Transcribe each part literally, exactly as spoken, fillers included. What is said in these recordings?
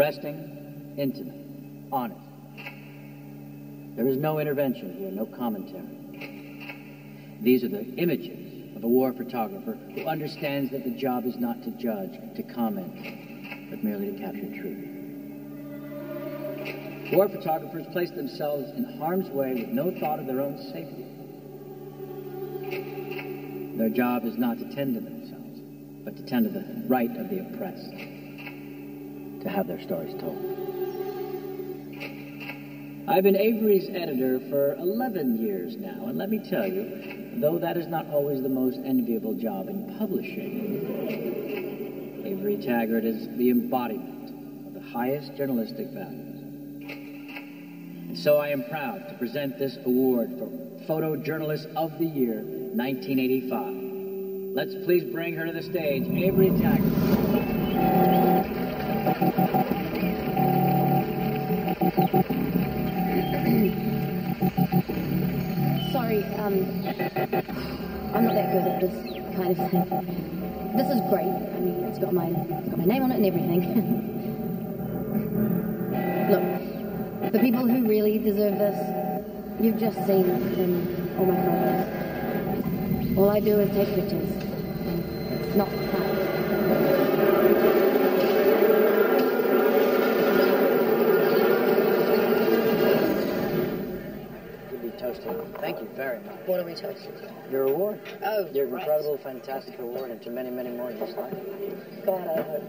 Arresting, intimate, honest. There is no intervention here, no commentary. These are the images of a war photographer who understands that the job is not to judge, to comment, but merely to capture truth. War photographers place themselves in harm's way with no thought of their own safety. Their job is not to tend to themselves, but to tend to the right of the oppressed, to have their stories told. I've been Avery's editor for eleven years now, and let me tell you, though that is not always the most enviable job in publishing, Avery Taggart is the embodiment of the highest journalistic values. And so I am proud to present this award for Photojournalist of the Year, nineteen eighty-five. Let's please bring her to the stage, Avery Taggart. Sorry, um, I'm not that good at this kind of thing. This is great. I mean, it's got my, it's got my name on it and everything. Look, the people who really deserve this, you've just seen in all my photos. All I do is take pictures. It's not hard. Thank you very much. What are we toasting? Your award. Oh, Your right. incredible, fantastic award, and to many, many more just like it. God, I hope.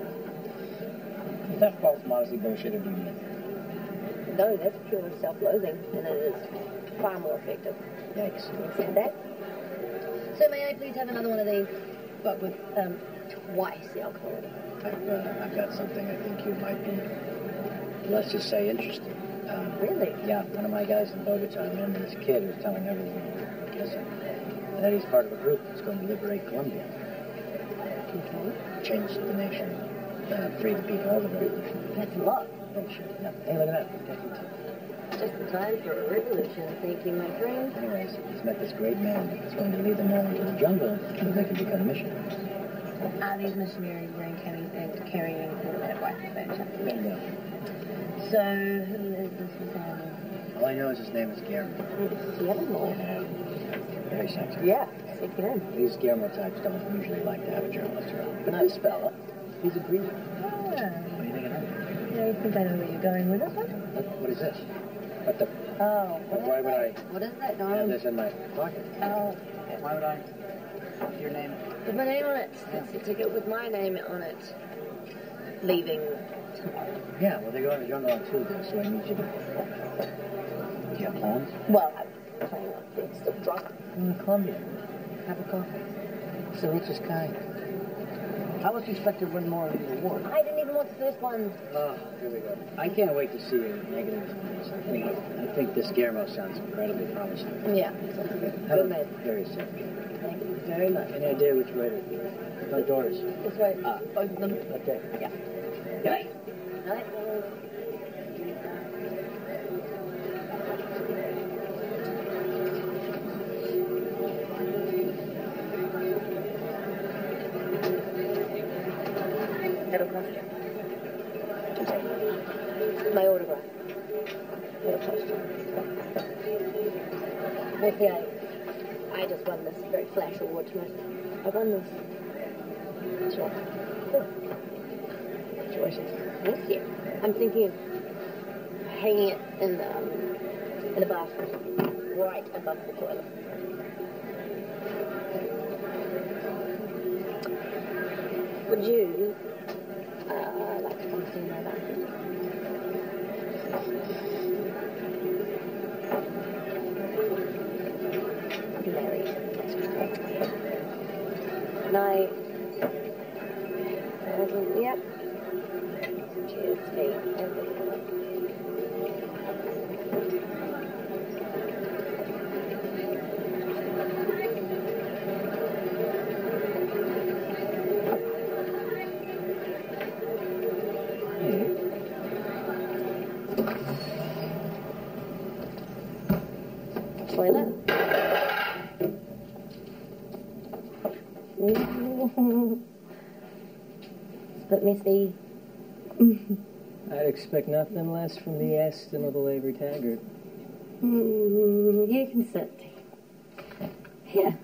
Is that false modesty bullshit or do you mean? No, that's pure self-loathing, and it is far more effective. Yikes. You said that? So may I please have another one of these, but with um, twice the alcohol in it? I've, uh, I've got something I think you might be, let's just say, interested. Um, Really? Yeah, one of my guys in Bogota, I remember this kid who's telling everything. Listen, and then he's part of a group that's going to liberate Colombia. Okay. Change the nation, uh, free the people, all the revolution. That's a lot. Oh, shit. No. Hey, look at that. Just the time for a revolution. Thank you, my friend. Anyways, he's met this great man that's going to lead them all into the jungle so they can become missionaries. Are these missionaries wearing carrying, uh, carrying automatic rifles? Bingo. So, who is this man? All I know is his name is Guillermo. Guillermo? Yeah. Very sexy. Yeah, stick it in. These Guillermo types don't usually like to have a journalist around. But this fella, he's a green. Ah. What do you think of that? Yeah, I think I know where you're going with this one. What, what is this? What the? Oh, what Why is would that? I What is that, have darling? this in my pocket? Oh, Why would I? Your name? with my name on it. Yeah. It's a ticket with my name on it. Leaving tomorrow. Yeah, well, they go in the jungle on Tuesday, so I need you to. Do you have plans? Well, I'm planning on being still drunk. In Colombia. Have a coffee. So richest kind. How was you expect to win more of the award? I didn't even want the first one. Oh, here we go. I can't wait to see your negatives on this. I think, I think this Guillermo sounds incredibly promising. Yeah. Have Good a man. very safe. Thank you very much. Any idea which way to my doors? This way. Ah. Both of them. Okay. Yeah. Good night. Night. It'll cost you. My autograph. It'll cost you. Well, see, I, I just won this very flash award tonight. I won this. Sure. Cool. Congratulations. Thank you. I'm thinking of hanging it in the, um, in the bathroom, right above the toilet. Would you uh, like to come see my bathroom? I'm married. Night. Yep. Cheers to me. Toilet. It's a bit messy. I'd expect nothing less from the estimable Avery Taggart. Mm, you can sit. Here.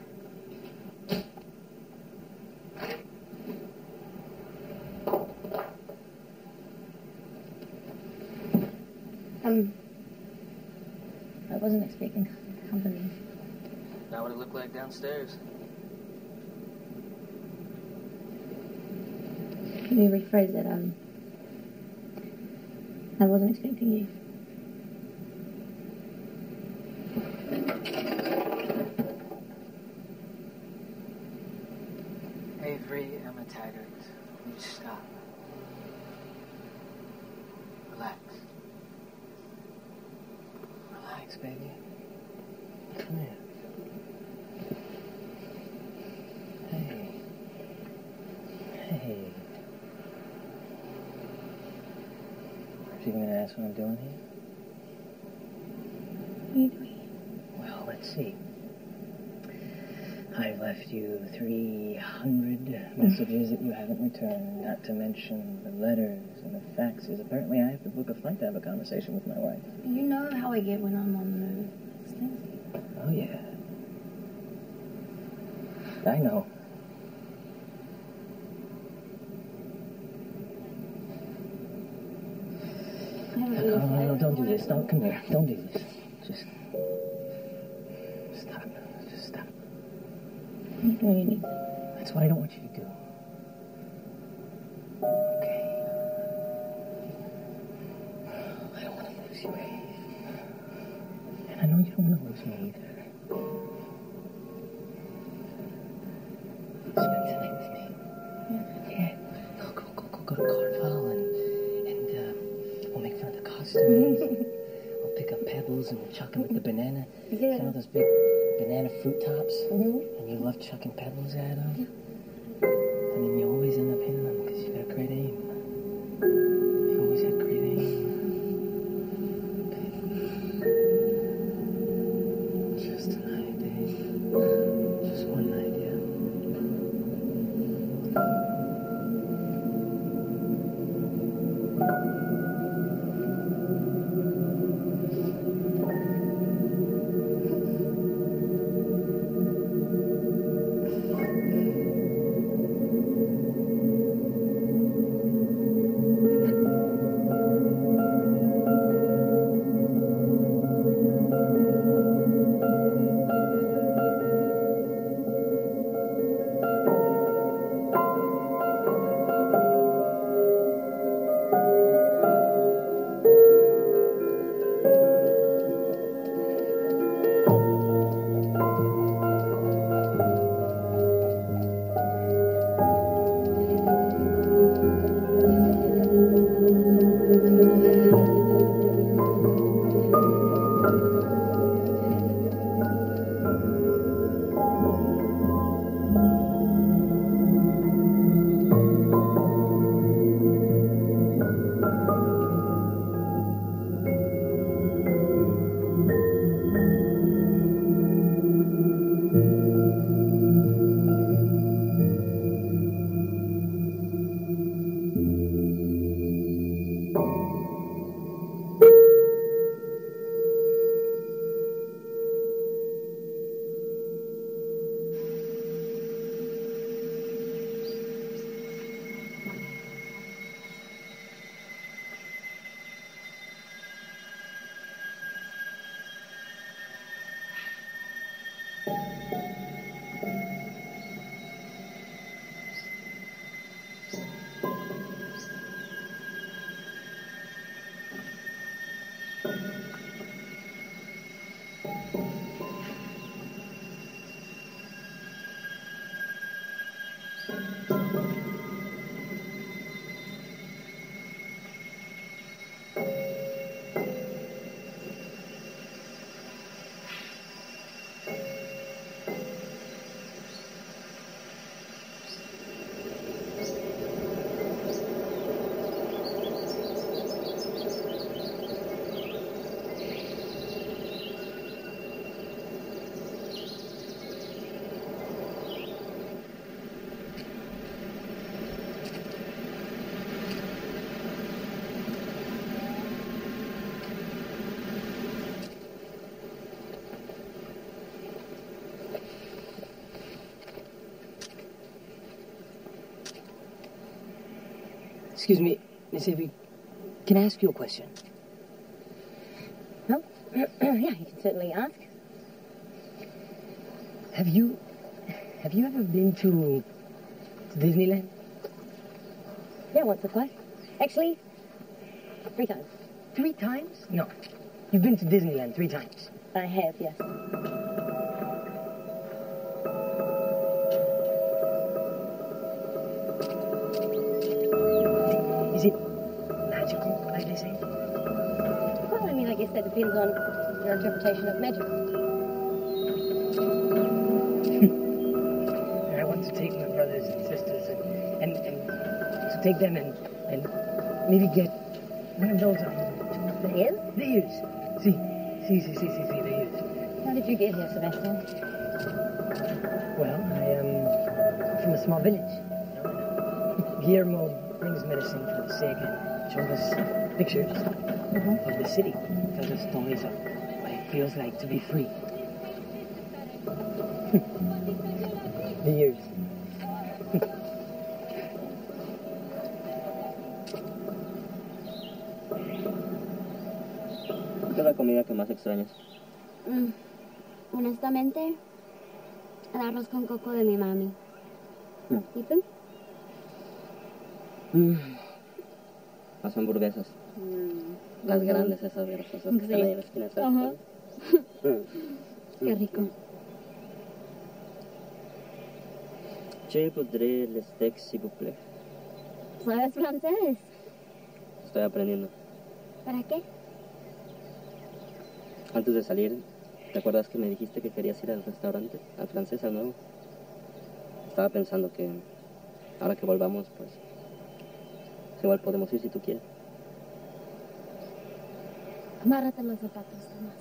Um, I wasn't expecting company. Not what it looked like downstairs. Let me rephrase it. Um, I wasn't expecting you. Avery, Emma Taggart, will you stop? Relax. Relax, baby. Come here. Hey. Hey. Are you going to ask what I'm doing here? What are you doing? Well, let's see. I've left you three hundred messages that you haven't returned, not to mention the letters and the faxes. Apparently I have to book a flight to have a conversation with my wife. You know how I get when I'm on the move. It's nasty. Oh, yeah. I know. I haven't No, really no, no, said- don't do this. Don't, come here. Don't do this. Just stop. Just stop. I'm not doing anything. That's what I don't want you to do. Okay. I don't want to lose you, Eve. And I know you don't want to lose me either. Spend tonight with me. Yeah. Yeah. Go, go, go, go, go to Carnival and, and uh, we'll make fun of the costumes. We'll pick up pebbles and we'll chuck them at the banana. Yeah. You know those big banana fruit tops? Mm-hmm. And you love chucking pebbles at them? And then you always end up hitting them because you got great aim. You always had great aim. Just tonight, Dave. Just one night, yeah. Excuse me, Miss Avery. Can I ask you a question? No? Yeah, you can certainly ask. Have you... Have you ever been to... to Disneyland? Yeah, once or twice. Actually, three times. Three times? No. You've been to Disneyland three times. I have, yes. Is it magical, like they say? Well, I mean, I guess that depends on your interpretation of magic. I want to take my brothers and sisters and, and, and to take them and, and maybe get one of those, um... The ears? The ears. See, see, see, see, see, see, the ears. How did you get here, Sebastian? Well, I am from a small village. Guillermo brings medicine for the sick and shows us pictures mm-hmm. of the city. Tells us stories of what it feels like to be free. The ears. ¿Qué es la comida que más extrañas? Mm, honestamente, el arroz con coco de mi mami. Mm. ¿Y tú? Mm. Las hamburguesas. Mm. Las grandes, esas grasosas que Sí. están ahí en la esquina. ¿Sabes? Ajá. Mm. Qué rico. Je voudrais le steak, s'il vous plaît. ¿Sabes francés? Estoy aprendiendo. ¿Para qué? Antes de salir, ¿te acuerdas que me dijiste que querías ir al restaurante? Al francés, al nuevo. Estaba pensando que ahora que volvamos, pues... igual podemos ir si tú quieres. Amárrate los zapatos, Tomás.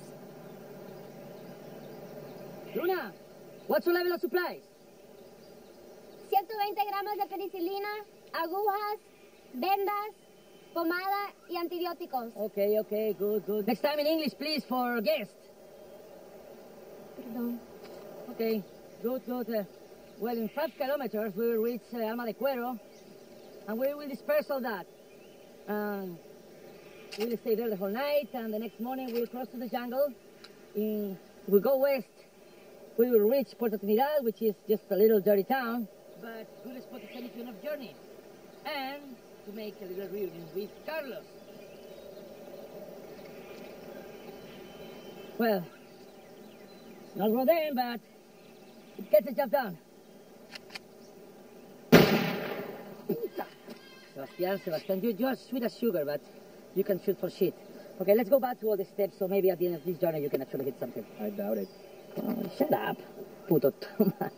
Luna, what's your level of supplies? ciento veinte gramos de penicilina, agujas, vendas, pomada y antibióticos. Okay, okay, good, good. Next time in English, please, for guests. Perdón. Okay, good, good. Uh, well, in five kilometers, we will reach uh, Alma de Cuero, and we will disperse all that. Um, we'll stay there the whole night, and the next morning we'll cross to the jungle. In, we'll go west. We will reach Puerto Trinidad, which is just a little dirty town, but good spot to finish enough journey. And to make a little reunion with Carlos. Well, it's not Rodin, but it gets the job done. Sebastian, Sebastian, you, you're sweet as sugar, but you can shoot for shit. Okay, let's go back to all the steps, so maybe at the end of this journey you can actually hit something. I doubt it. Oh, shut up, puto Toma.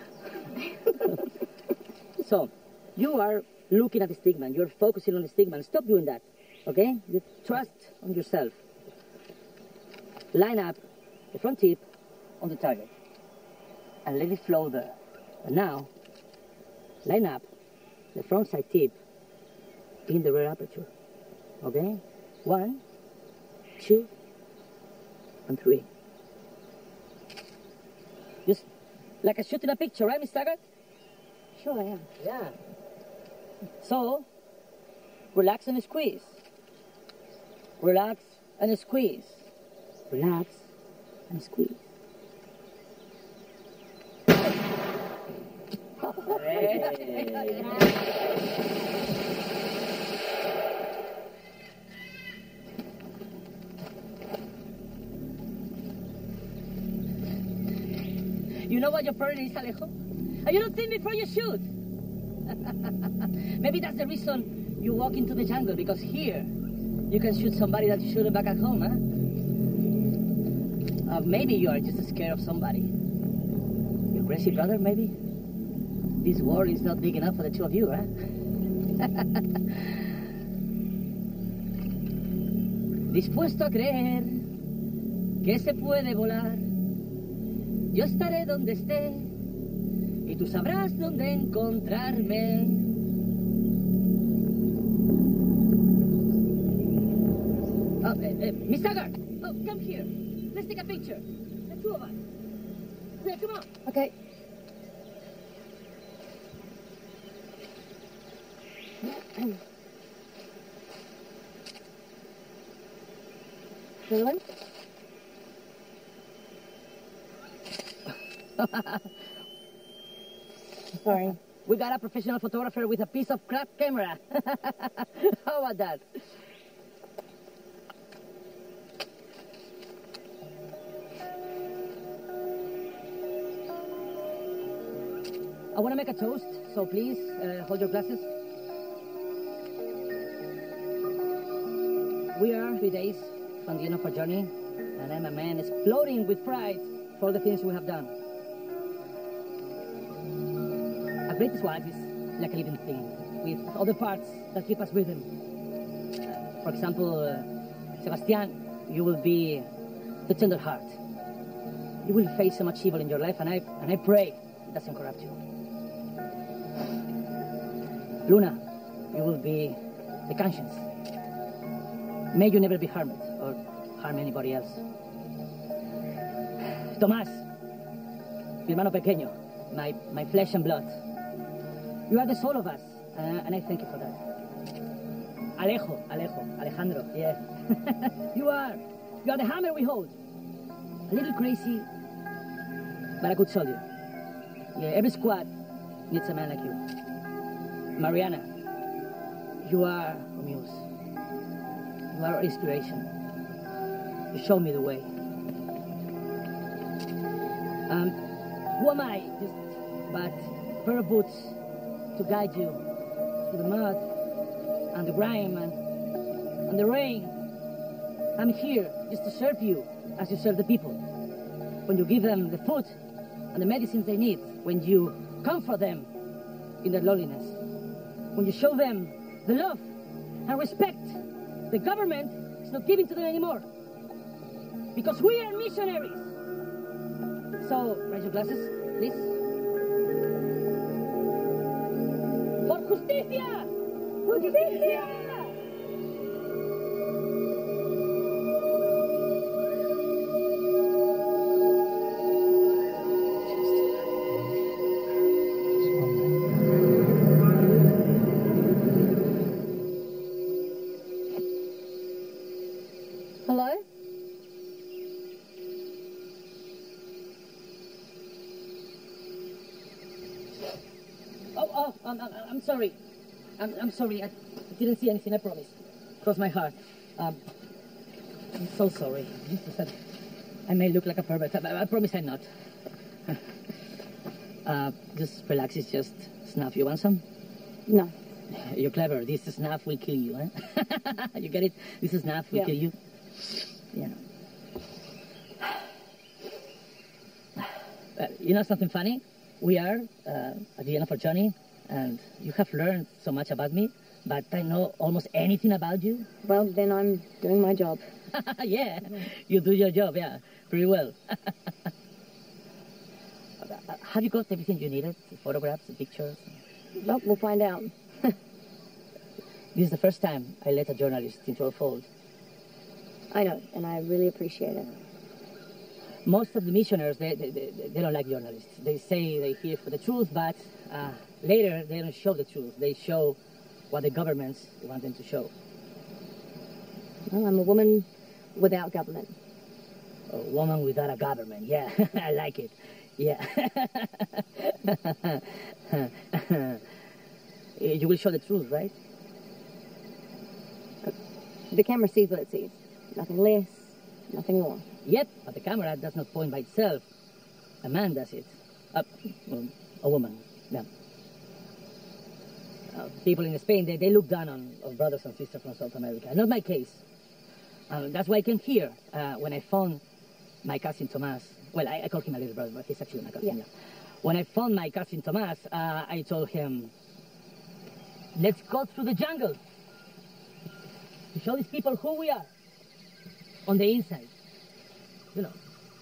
So, you are looking at the stickman. You're focusing on the stickman. Stop doing that, okay? You trust on yourself. Line up the front tip on the target and let it flow there. And now, line up the front side tip in the rear aperture, okay? One, two, and three. Just like a shot in a picture, right, Miss Taggart? Sure, yeah. Yeah. So, relax and squeeze. Relax and squeeze. Relax and squeeze. You know what your problem is, Alejo? And you don't think before you shoot. Maybe that's the reason you walk into the jungle, because here you can shoot somebody that you shouldn't back at home, huh? Uh, maybe you are just scared of somebody. Your crazy brother, maybe? This world is not big enough for the two of you, huh? Dispuesto a creer que se puede volar. Yo estaré donde esté y tú sabrás dónde encontrarme. Oh, uh, uh, Miss Taggart, oh, come here. Let's take a picture. The two of us. Here, come on. Okay. The other one? Sorry. We got a professional photographer with a piece of crap camera. How about that? I want to make a toast, so please uh, hold your glasses. We are three days from the end of our journey, and I'm a man exploding with pride for all the things we have done. A greatest wife is like a living thing, with other parts that keep us breathing. Uh, for example, uh, Sebastian, you will be the tender heart. You will face so much evil in your life, and I, and I pray it doesn't corrupt you. Luna, you will be the conscience. May you never be harmed or harm anybody else. Tomás, mi hermano pequeño, my, my flesh and blood. You are the soul of us, uh, and I thank you for that. Alejo, Alejo, Alejandro, yeah. you are, you are the hammer we hold. A little crazy, but a good soldier. Yeah, every squad needs a man like you. Mariana, you are a muse. You are our inspiration. You show me the way. Um, who am I? Just but a pair of boots to guide you through the mud and the grime and, and the rain. I'm here just to serve you as you serve the people. When you give them the food and the medicines they need, when you comfort them in their loneliness, when you show them the love and respect the government is not giving to them anymore. Because we are missionaries. So, raise your glasses, please. For justicia! Justicia! Hello? Oh, oh, I'm, I'm, I'm sorry. I'm, I'm sorry. I didn't see anything, I promise. Cross my heart. Um, I'm so sorry. I may look like a pervert. I, I promise I'm not. uh, just relax. It's just snuff. You want some? No. You're clever. This snuff will kill you, eh? You get it? This snuff will Yeah. kill you. Yeah. Uh, you know something funny? We are uh, at the end of our journey, and you have learned so much about me, but I know almost anything about you. Well, then I'm doing my job. Yeah, you do your job, yeah, pretty well. Uh, have you got everything you needed? The photographs, the pictures? Well, we'll find out. This is the first time I let a journalist into our fold. I know, and I really appreciate it. Most of the missionaries, they, they, they, they don't like journalists. They say they're here for the truth, but uh, later they don't show the truth. They show what the governments want them to show. Well, I'm a woman without government. A woman without a government, yeah, I like it, yeah. You will show the truth, right? The camera sees what it sees. Nothing less, nothing more. Yep, but the camera does not point by itself. A man does it. Uh, well, a woman, yeah. Uh, people in Spain, they, they look down on, on brothers and sisters from South America. Not my case. Uh, that's why I came here uh, when I found my cousin Tomás. Well, I, I call him a little brother, but he's actually my cousin. Yeah. Yeah. When I found my cousin Tomás, uh, I told him, let's go through the jungle to show these people who we are on the inside. You know,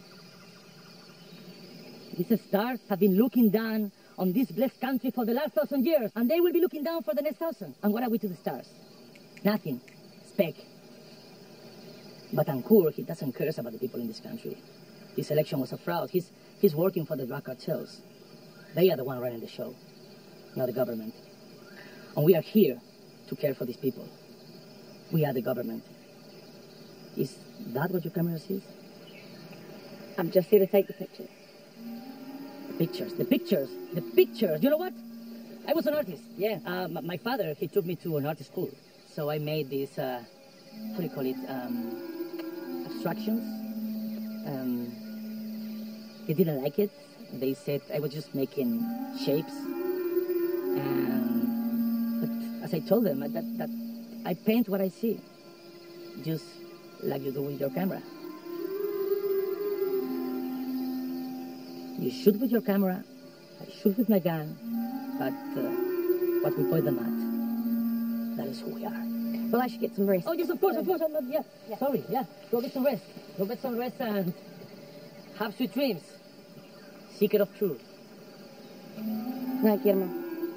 these stars have been looking down on this blessed country for the last thousand years, and they will be looking down for the next thousand. And what are we to the stars? Nothing. Speck. But Ankur, he doesn't care about the people in this country. His election was a fraud. He's, he's working for the drug cartels. They are the one running the show, not the government. And we are here to care for these people. We are the government. Is that what your camera sees? I'm just here to take the pictures. The pictures, the pictures, the pictures. You know what? I was an artist, yeah. Uh, m- my father, he took me to an art school. So I made these, uh, what do you call it, um, abstractions. Um, they didn't like it. They said I was just making shapes. And, but as I told them, that, that I paint what I see, just like you do with your camera. You shoot with your camera, I shoot with my gun, but uh, what we point them at, that is who we are. Well, I should get some rest. Oh, yes, of course, of course. I'm not, yeah. yeah. Sorry, yeah. Go get some rest. Go get some rest and have sweet dreams. Seeker of truth. Night, Guillermo.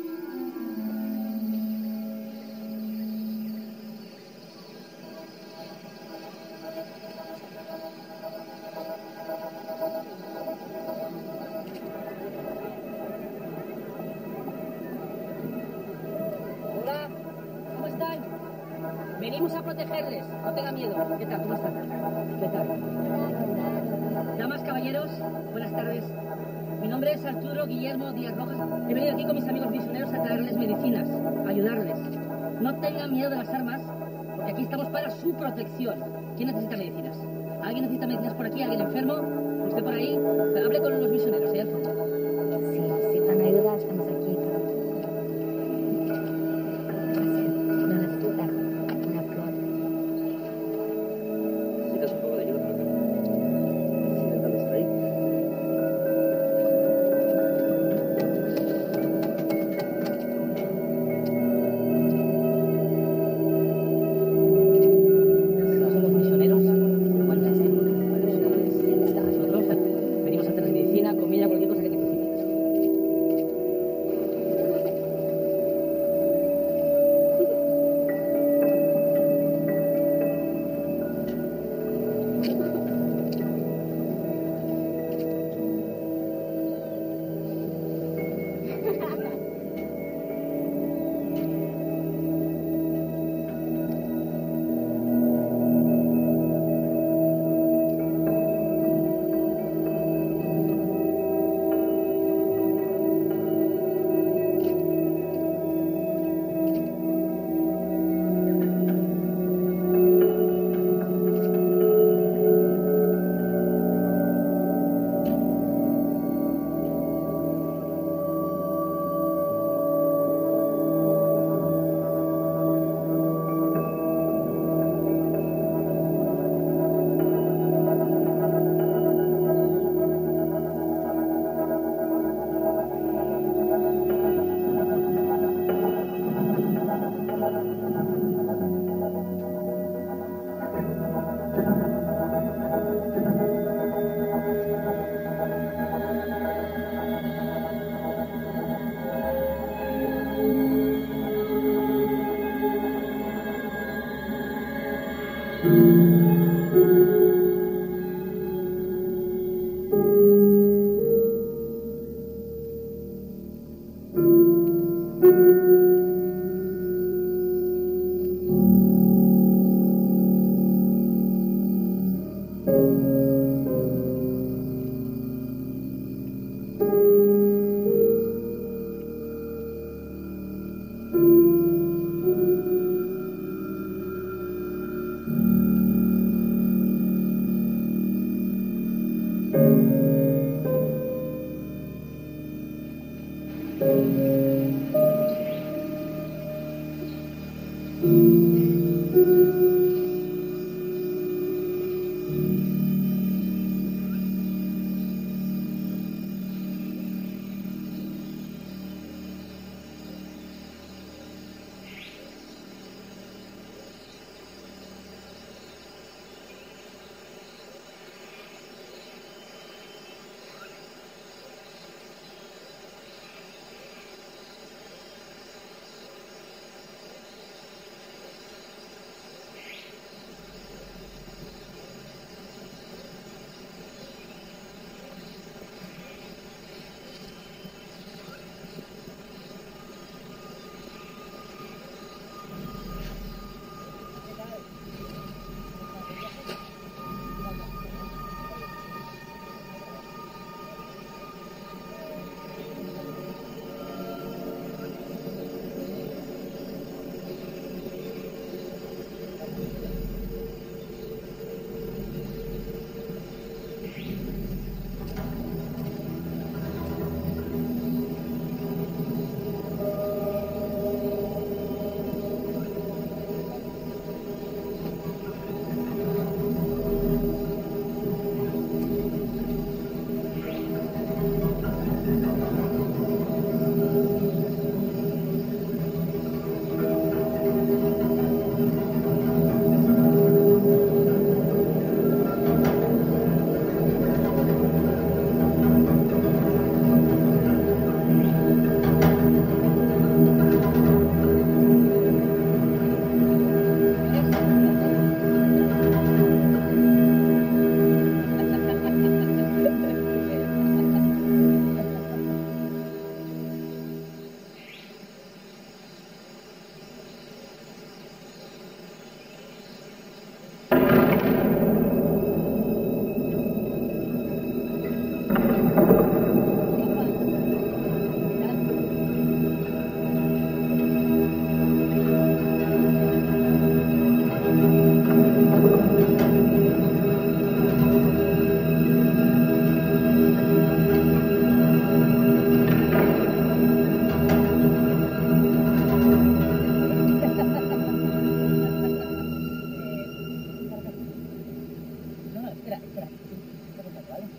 Hola, ¿cómo están? Venimos a protegerles. No tengan miedo. ¿Qué tal? ¿Cómo están? ¿Qué tal? Damas, caballeros, buenas tardes. Mi nombre es Arturo Guillermo Díaz Rojas. He venido aquí con mis amigos misioneros a traerles medicinas, a ayudarles. No tengan miedo de las armas, porque aquí estamos para su protección. ¿Quién necesita medicinas? ¿Alguien necesita medicinas por aquí? ¿Alguien enfermo? ¿Usted por ahí? Hable con los misioneros, allá al fondo. Sí, sí, para ayudar estamos aquí. Para... No necesita una flor. ¿Necesitas un poco de ayuda por acá? ¿Estás intentando estar ahí? No somos misioneros. Igual que sí. Nosotros venimos a traer medicina, comida, cualquier cosa que necesiten. Espera, espera. ¿Vale?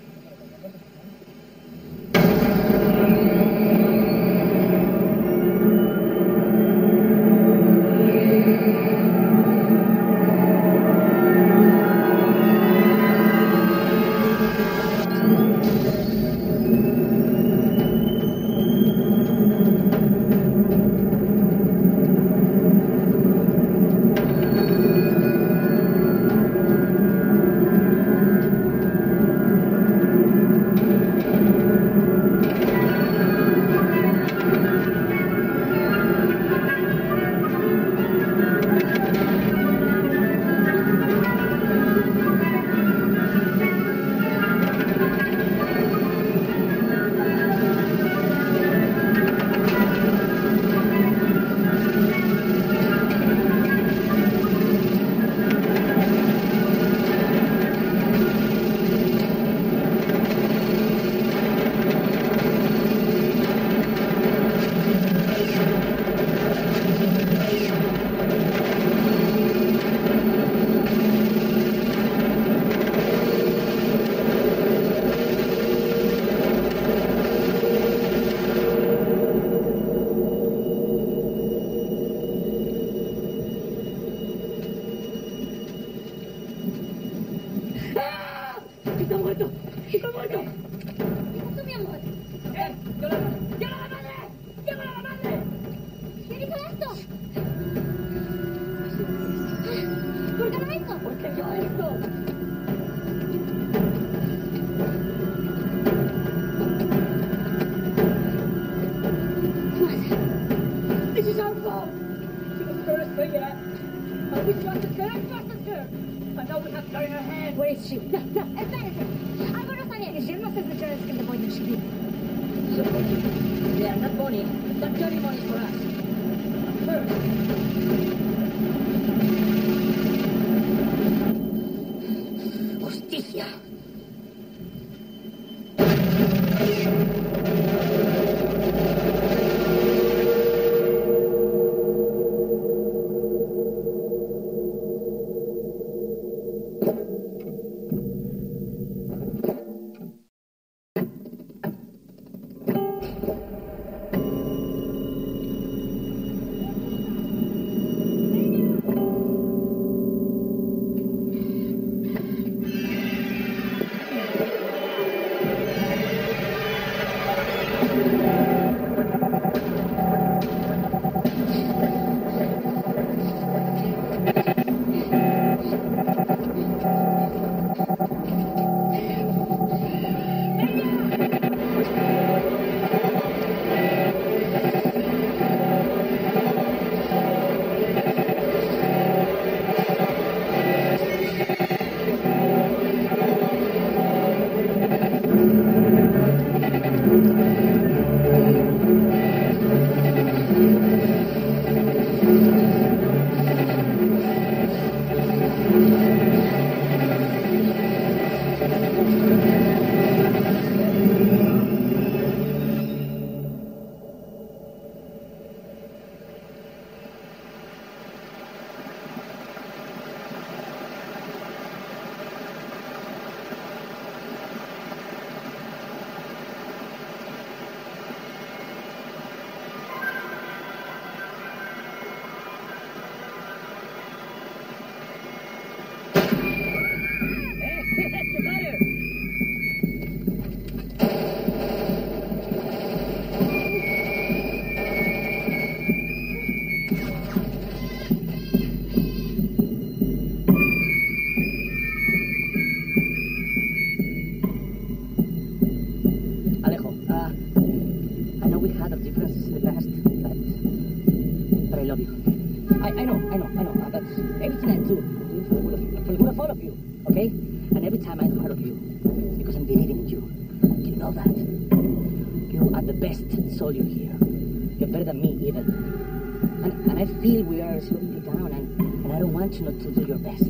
Not to do your best.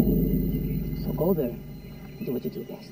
So go there, do what you do best.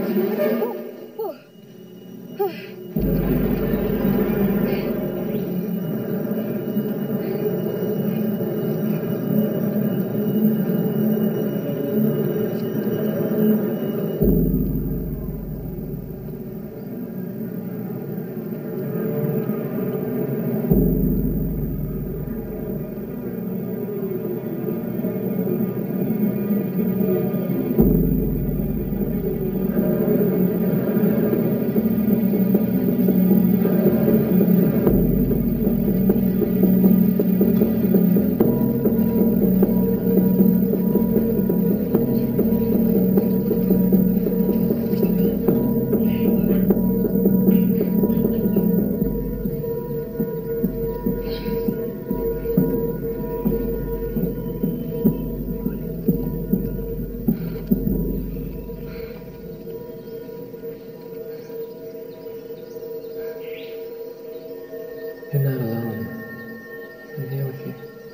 You're not alone. I'm here with you.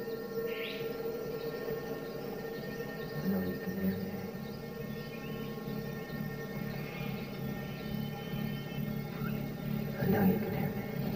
I know you can hear me. I know you can hear me.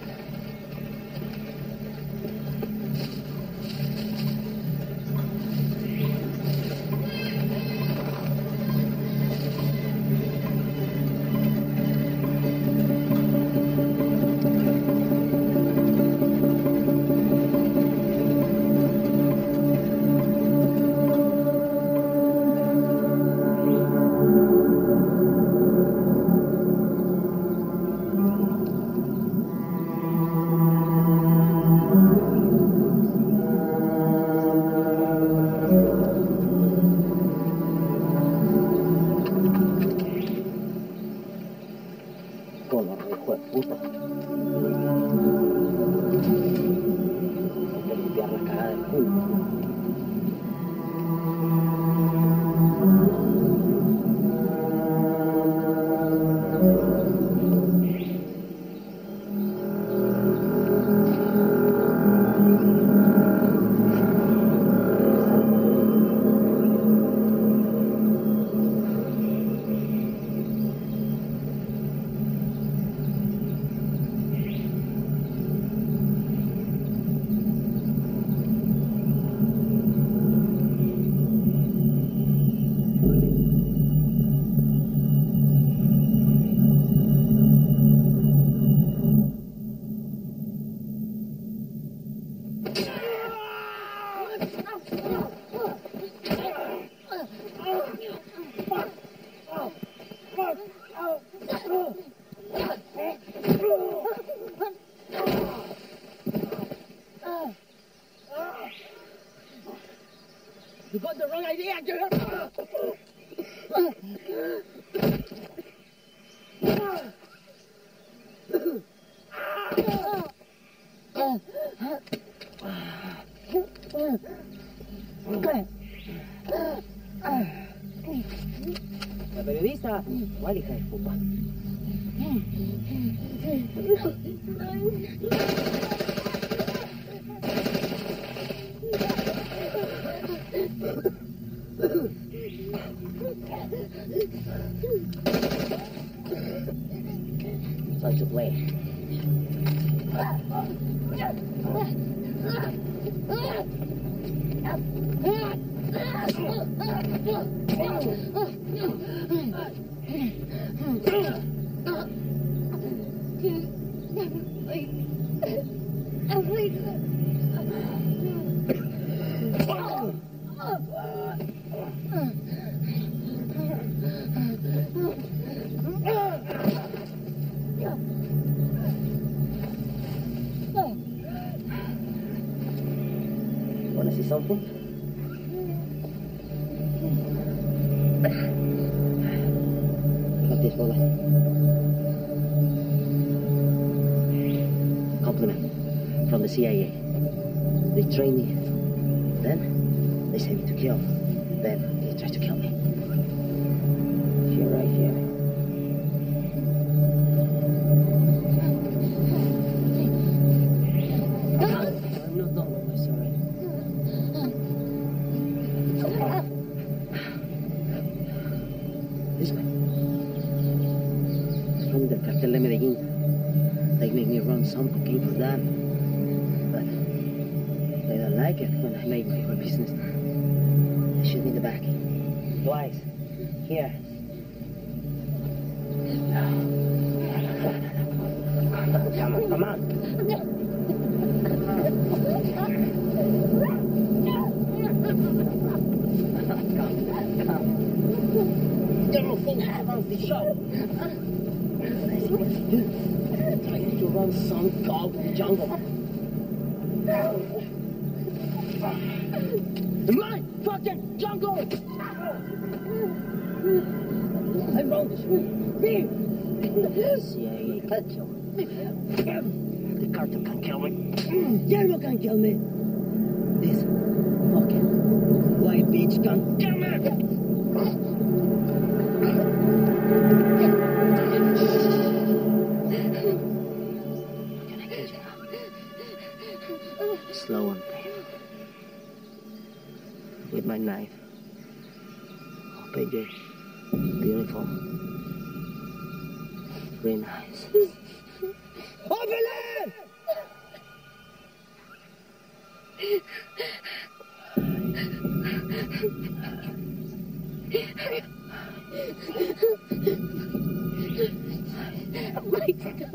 You got the wrong idea, girl. La periodista, ¿cuál hija de puta? Such a play. Wanna see something? Love this fella. Compliment from the C I A. They train me. Then they send me to kill. Then they try to kill me. Here, right here. I'm not done with my story. This way. from the cartel de Medellin. They make me run some cocaine for them. But they don't like it when I make my own business. They shoot me in the back. Twice. Here. Come on, come on. Come, come. You don't think I run the show. Trying to run some dog in the jungle. My fucking jungle! I run this. Me! C I A can't kill me. The cartel can't kill me. Yermo can't kill me. This fucking white bitch can't kill me. Can I kill you now? Slow and painful. With my knife. I'll pay you. Beautiful. Very nice. Open it! Oh my God.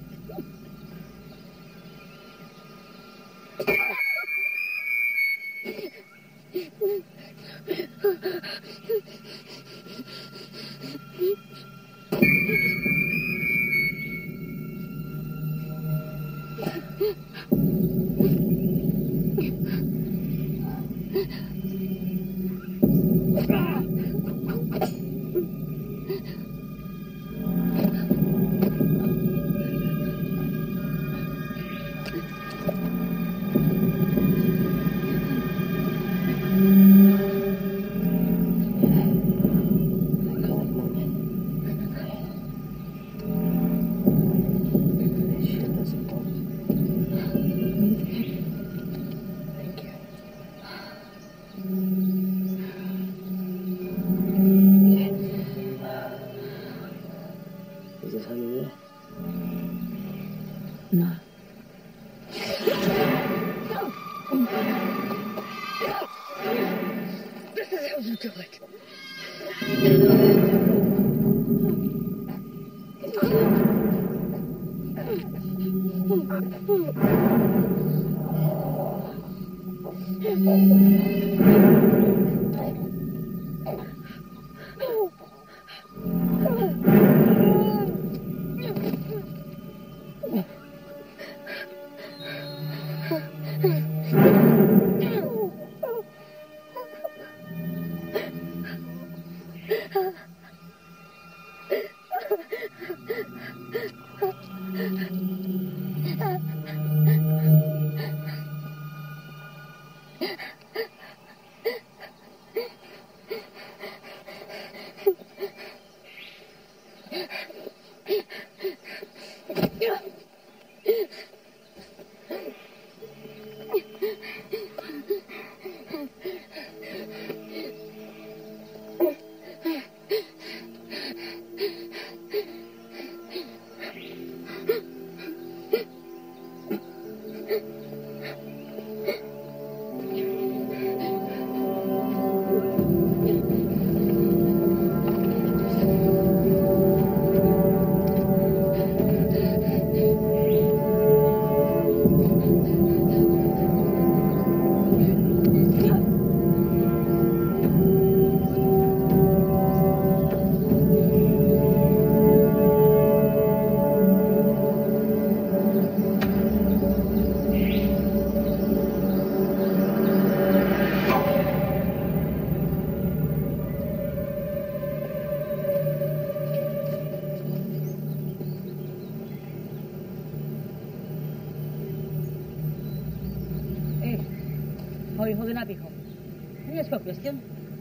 Holding up, hijo. Let me ask you a question.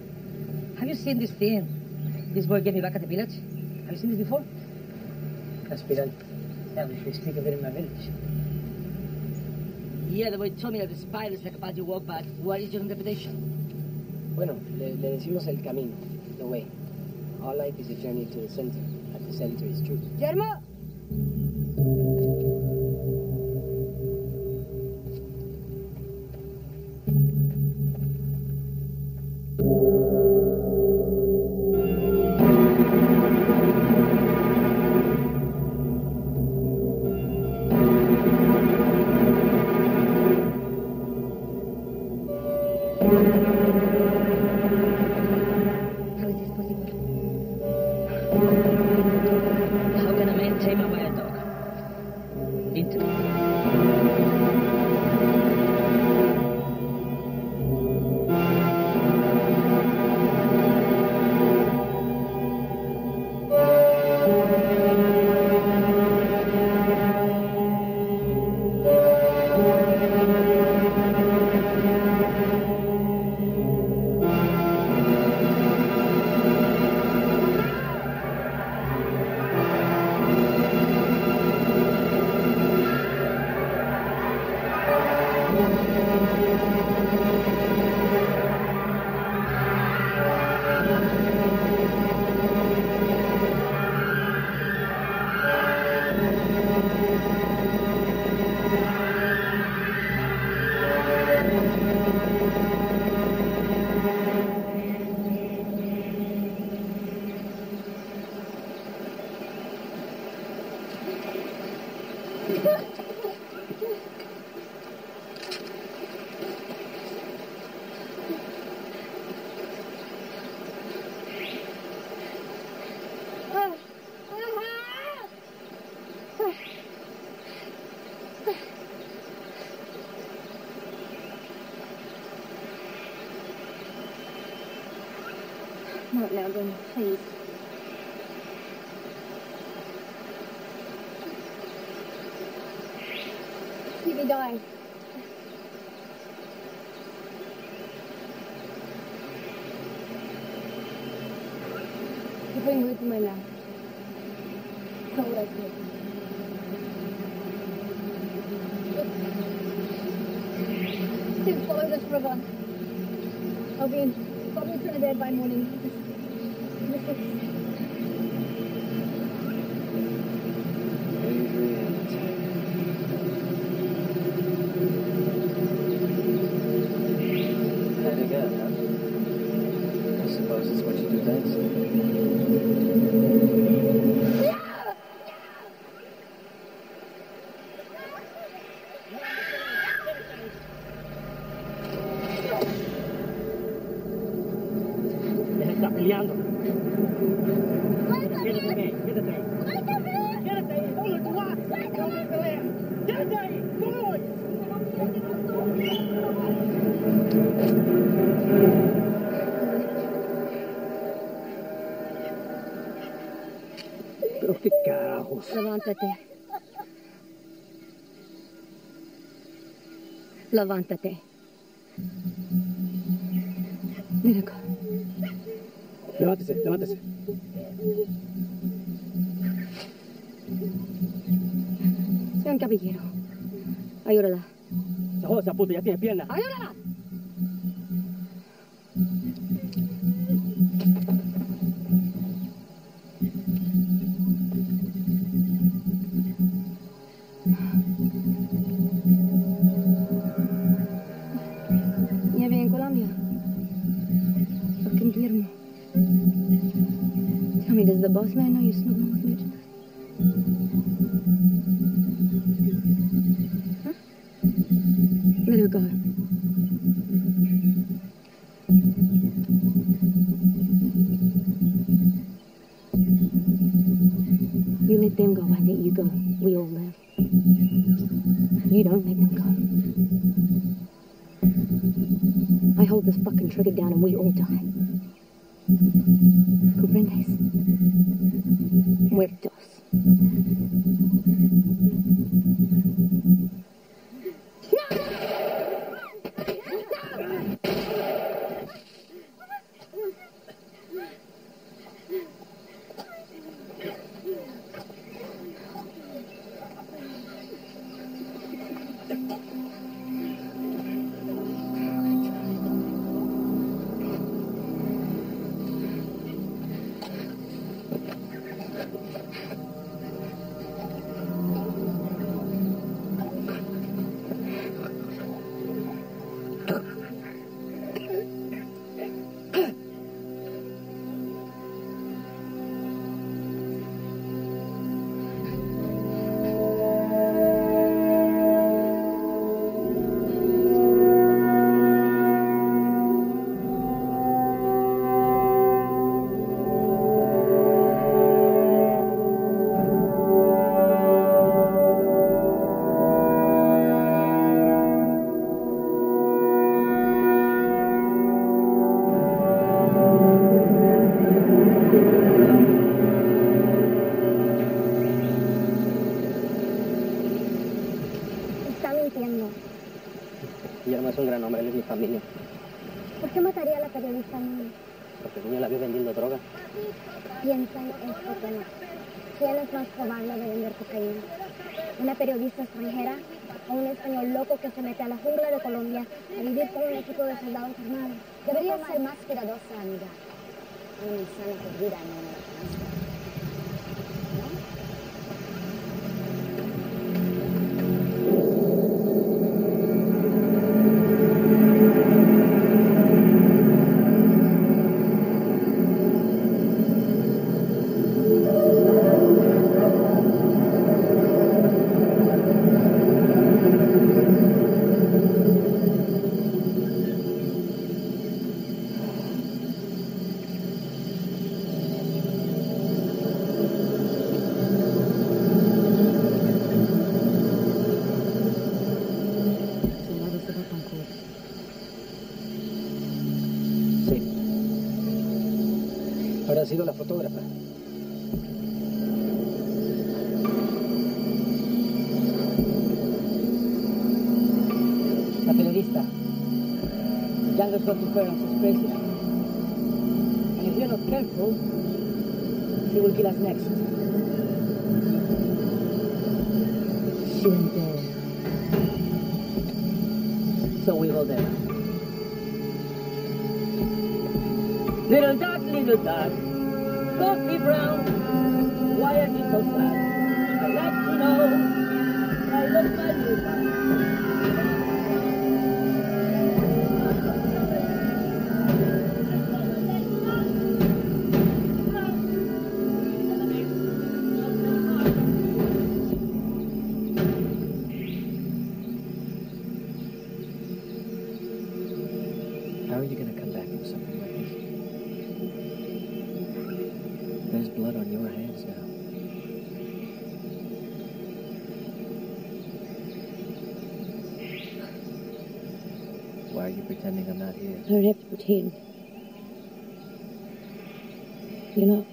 Have you seen this thing this boy gave me back at the village? Have you seen this before? Aspirant. Yeah, we speak of it in my village. Yeah, the boy told me that the spider is like a path you walk, but what is your interpretation? Bueno, le, le decimos el camino, the way. Our life is a journey to the center. At the center is truth. Guillermo! Not now, then, please. Keep me dying. You're putting words in my mouth. It's not what I said. Just follow this river. I'll be in, I'll be in Trinidad by morning. Just, just, Very good, huh? I suppose it's what you do best. Deja de estar peleando. Quédate ahí, quédate ahí. Quédate ahí, ¿dónde tú vas? ¿Dónde peleas? Quédate ahí, no me oyes. Pero qué carajos. Levántate. Levántate. Let her go. Levántese, levántese. Sea un caballero. Ayúdala. Se joda esa puta, ya tiene piernas. ¡Ayúdala! ¿Ya bien en Colombia? Fucking Guillermo. Tell me, does the boss man know you're snooping with merchandise? Huh? Let her go. You let them go, I let you go. We all live. You don't let them go. I hold this fucking trigger down and we all die. ¿Comprendes? Muertos. es un gran hombre, él es mi familia. ¿Por qué mataría a la periodista Nina? Porque el niño la vio vendiendo droga. Piensa en esto, Tony. ¿Quién es más probable de vender cocaína? ¿Una periodista extranjera o un español loco que se mete a la jungla de Colombia a vivir con un equipo de soldados armados? Debería ser más cuidadosa, amiga. Una manzana perdida en una canasta. Habrá sido la fotógrafa. La periodista. Django's got to Ference as prisoner. And if we're not careful, she will kill us next. She went there. So we go there. Little duck, little duck, coffee brown, why are you so sad? I'd like to know, I love my little duck. How are you going to come back from something like this? There's blood on your hands now. Why are you pretending I'm not here? I don't have to pretend. You know,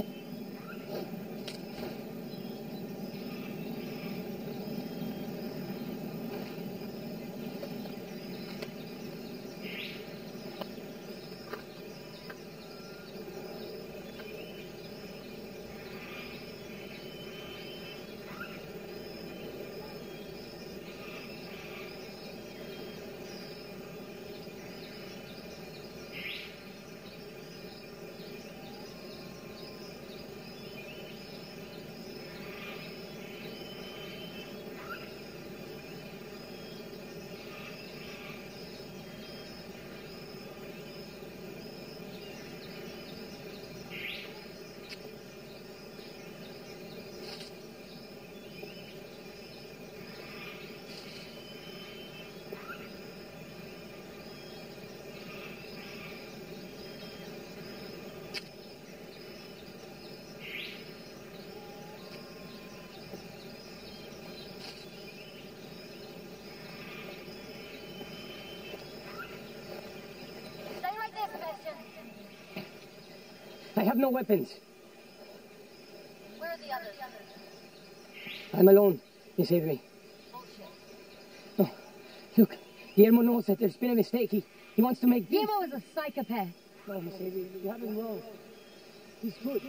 I have no weapons. where are the others? I'm alone. You saved me. Bullshit. Oh, look, Guillermo knows that there's been a mistake. He, he wants to make... Guillermo is a psychopath. No, Mercedes, you have him wrong. He's good.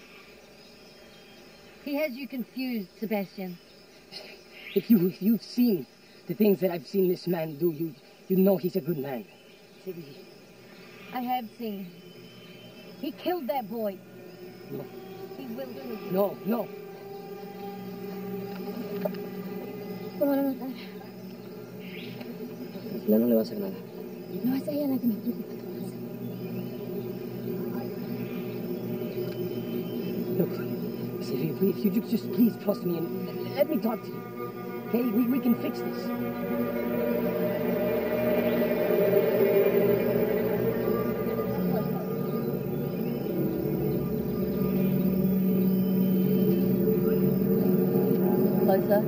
He has you confused, Sebastian. If, you, if you've seen the things that I've seen this man do, you, you know he's a good man. I have seen. He killed that boy. No. He will kill you. No, no. Lo van a matar. Ya no le va a hacer nada. No es ella la que me preocupa. Look, Sylvie, if, we, if you just, just please trust me and let me talk to you. Okay, we, we can fix this. Closer.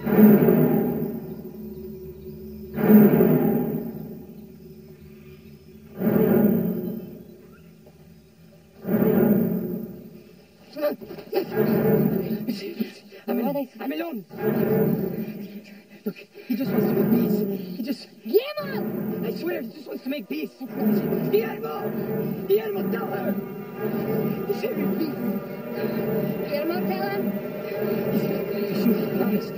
I'm, in, I'm alone. Look, he just wants to make peace. He just... Guillermo! I swear, he just wants to make peace. Guillermo! Guillermo, tell her! Just save me, please. Guillermo, tell him. He's going to shoot, I promise.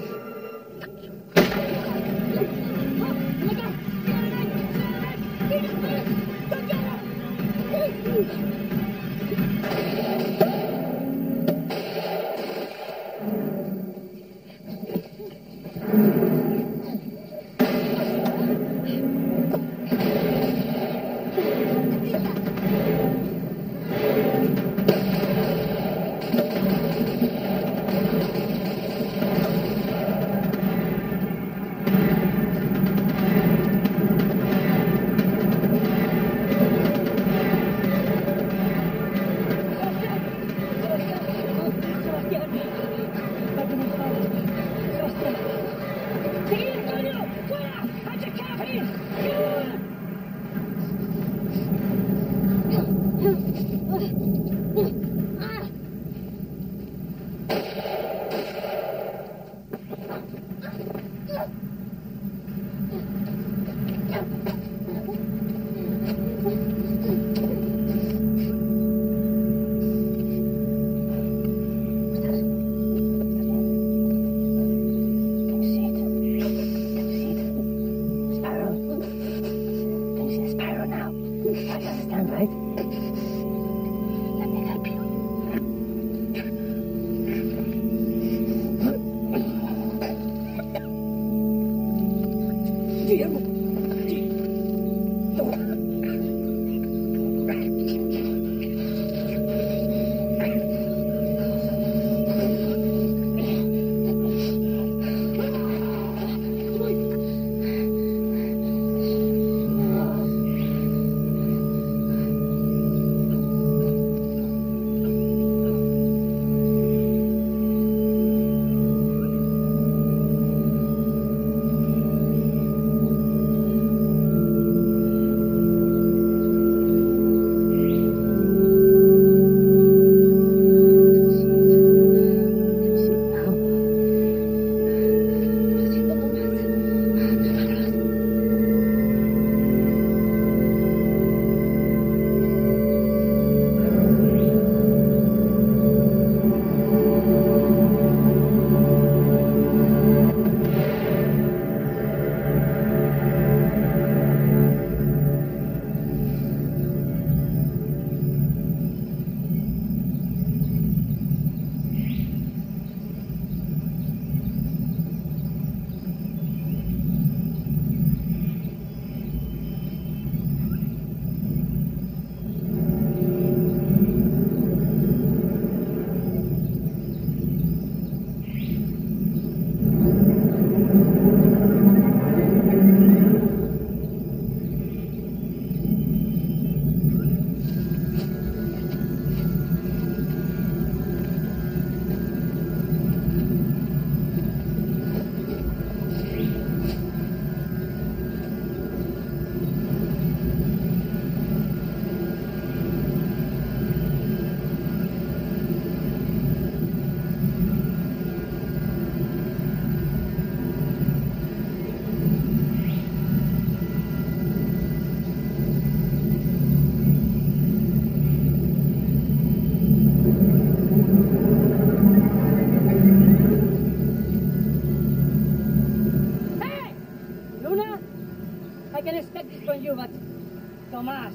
Tomás.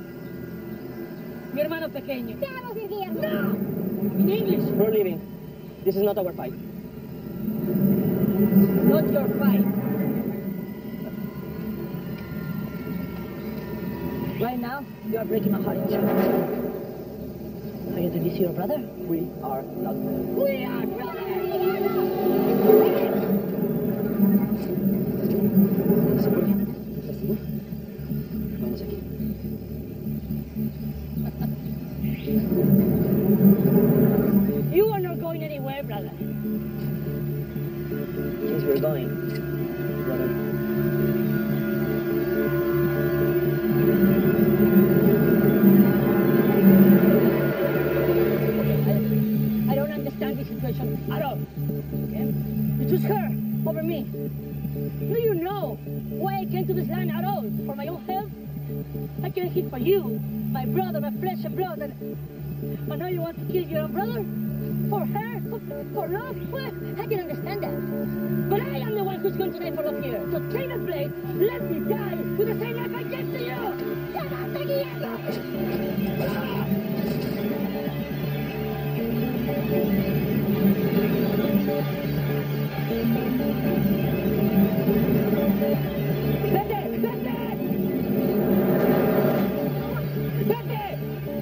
Mi hermano pequeño. ¿Qué vamos a ir, Guillermo? No! In English. We're leaving. This is not our fight. Not your fight. Right now, you are breaking my heart in two. Are you to miss your brother? We are not. We are brothers! Vamos aquí. You are not going anywhere, brother. since we're going, brother. I, I don't understand this situation at all. Okay? You choose her over me. Do you know why I came to this land at all? For my own health? I came here for you, my brother, my flesh and blood, and but now you want to kill your own brother? For her? For, for love? Well, I can understand that. But I am the one who's going to die for love here. So take the blade, let me die with the same life I gave to you! Shut up, ¡Vete! ¡Vete! ¡Vete!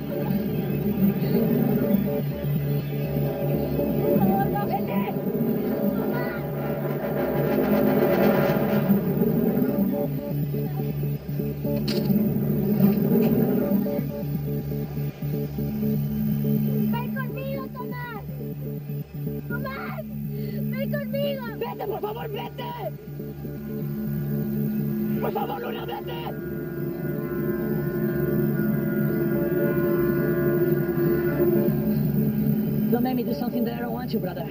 ¡Por favor, no! ¡Vete! ¡Ven conmigo, Tomás! ¡Tomás! ¡Ven conmigo! ¡Vete, por favor, vete! ¡Por favor, Luna, vete! Don't make me do something that I don't want you, brother.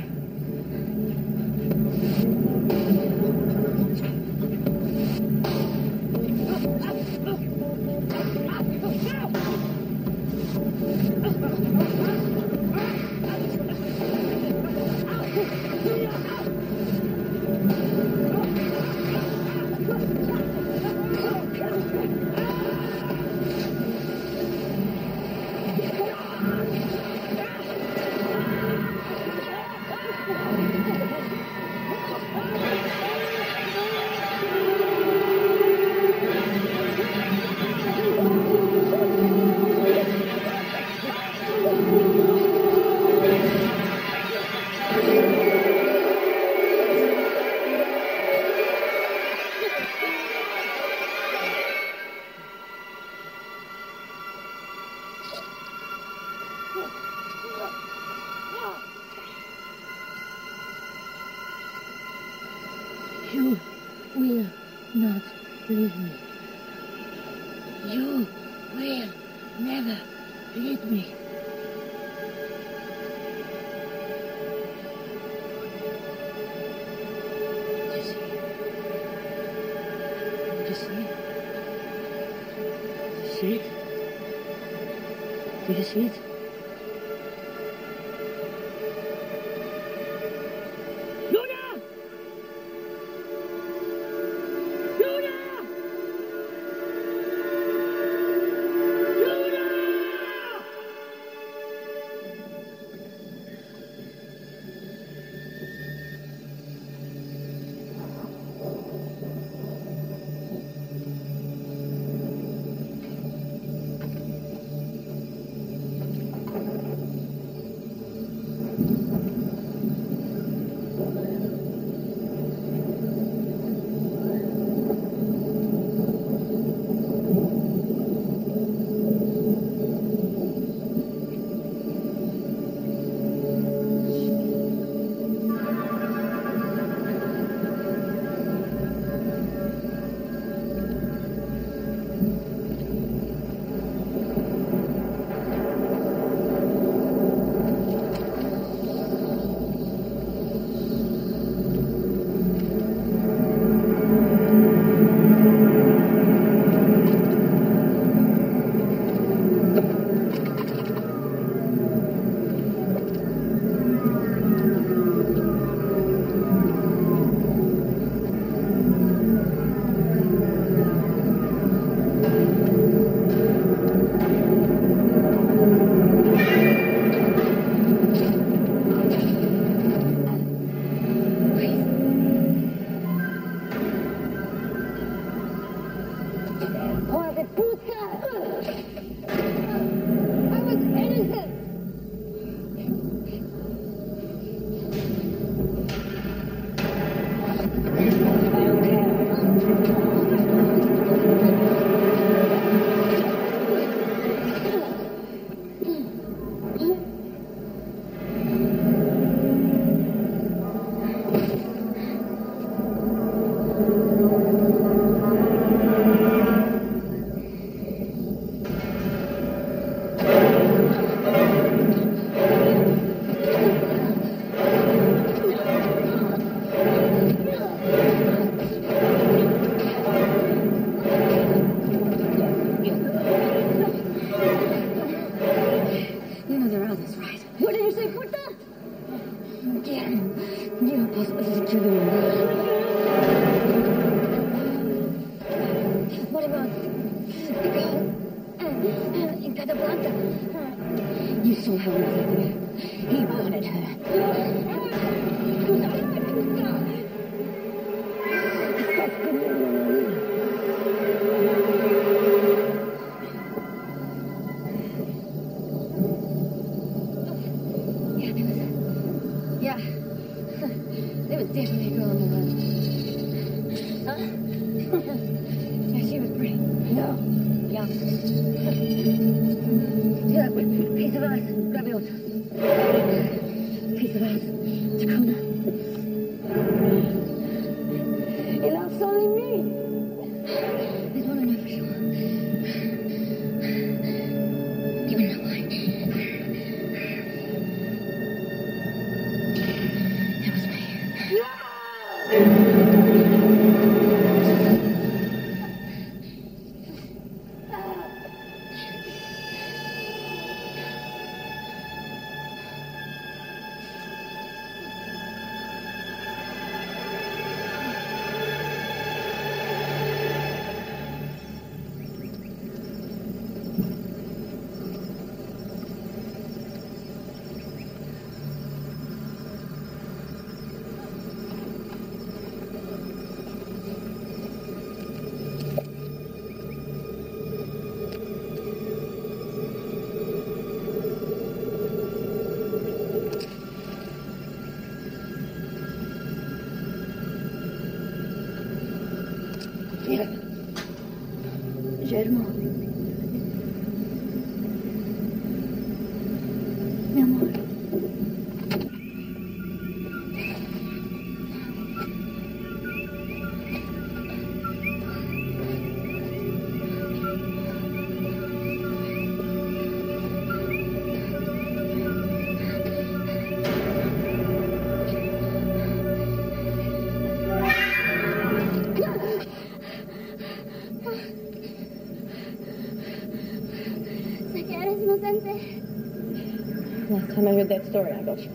You will not leave me. You will never leave me. Did you see it? Did you see it? Did you see it? was, was is killing me. What about the girl uh, in Casablanca? You saw her with him. He murdered her. Yeah, there was definitely a girl on the run. Huh? Yeah, she was pretty. No. Yeah. Yeah, piece of ice. Grab it. Piece of ice. Tacoma. And that's only me. There's one I know for sure. You wanna know why? That was me. Mira. Guillermo. Mi amor. Sé que eres inocente. Last time I heard that story, I got shot.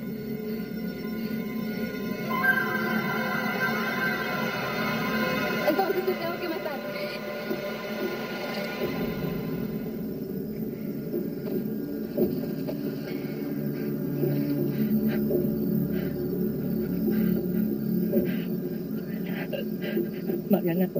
Entonces te tengo que matar. Mariana.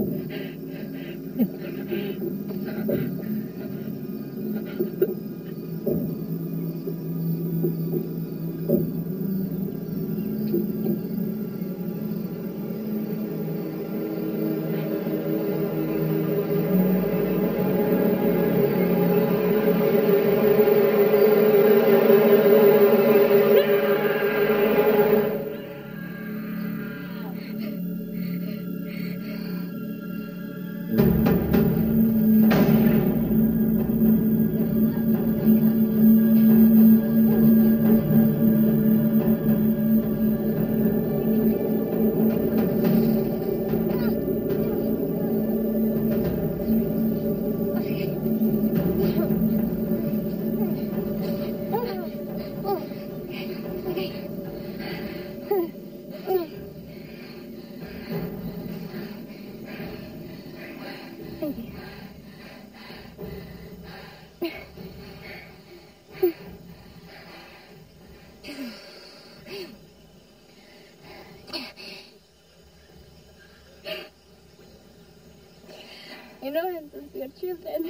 You know, since your children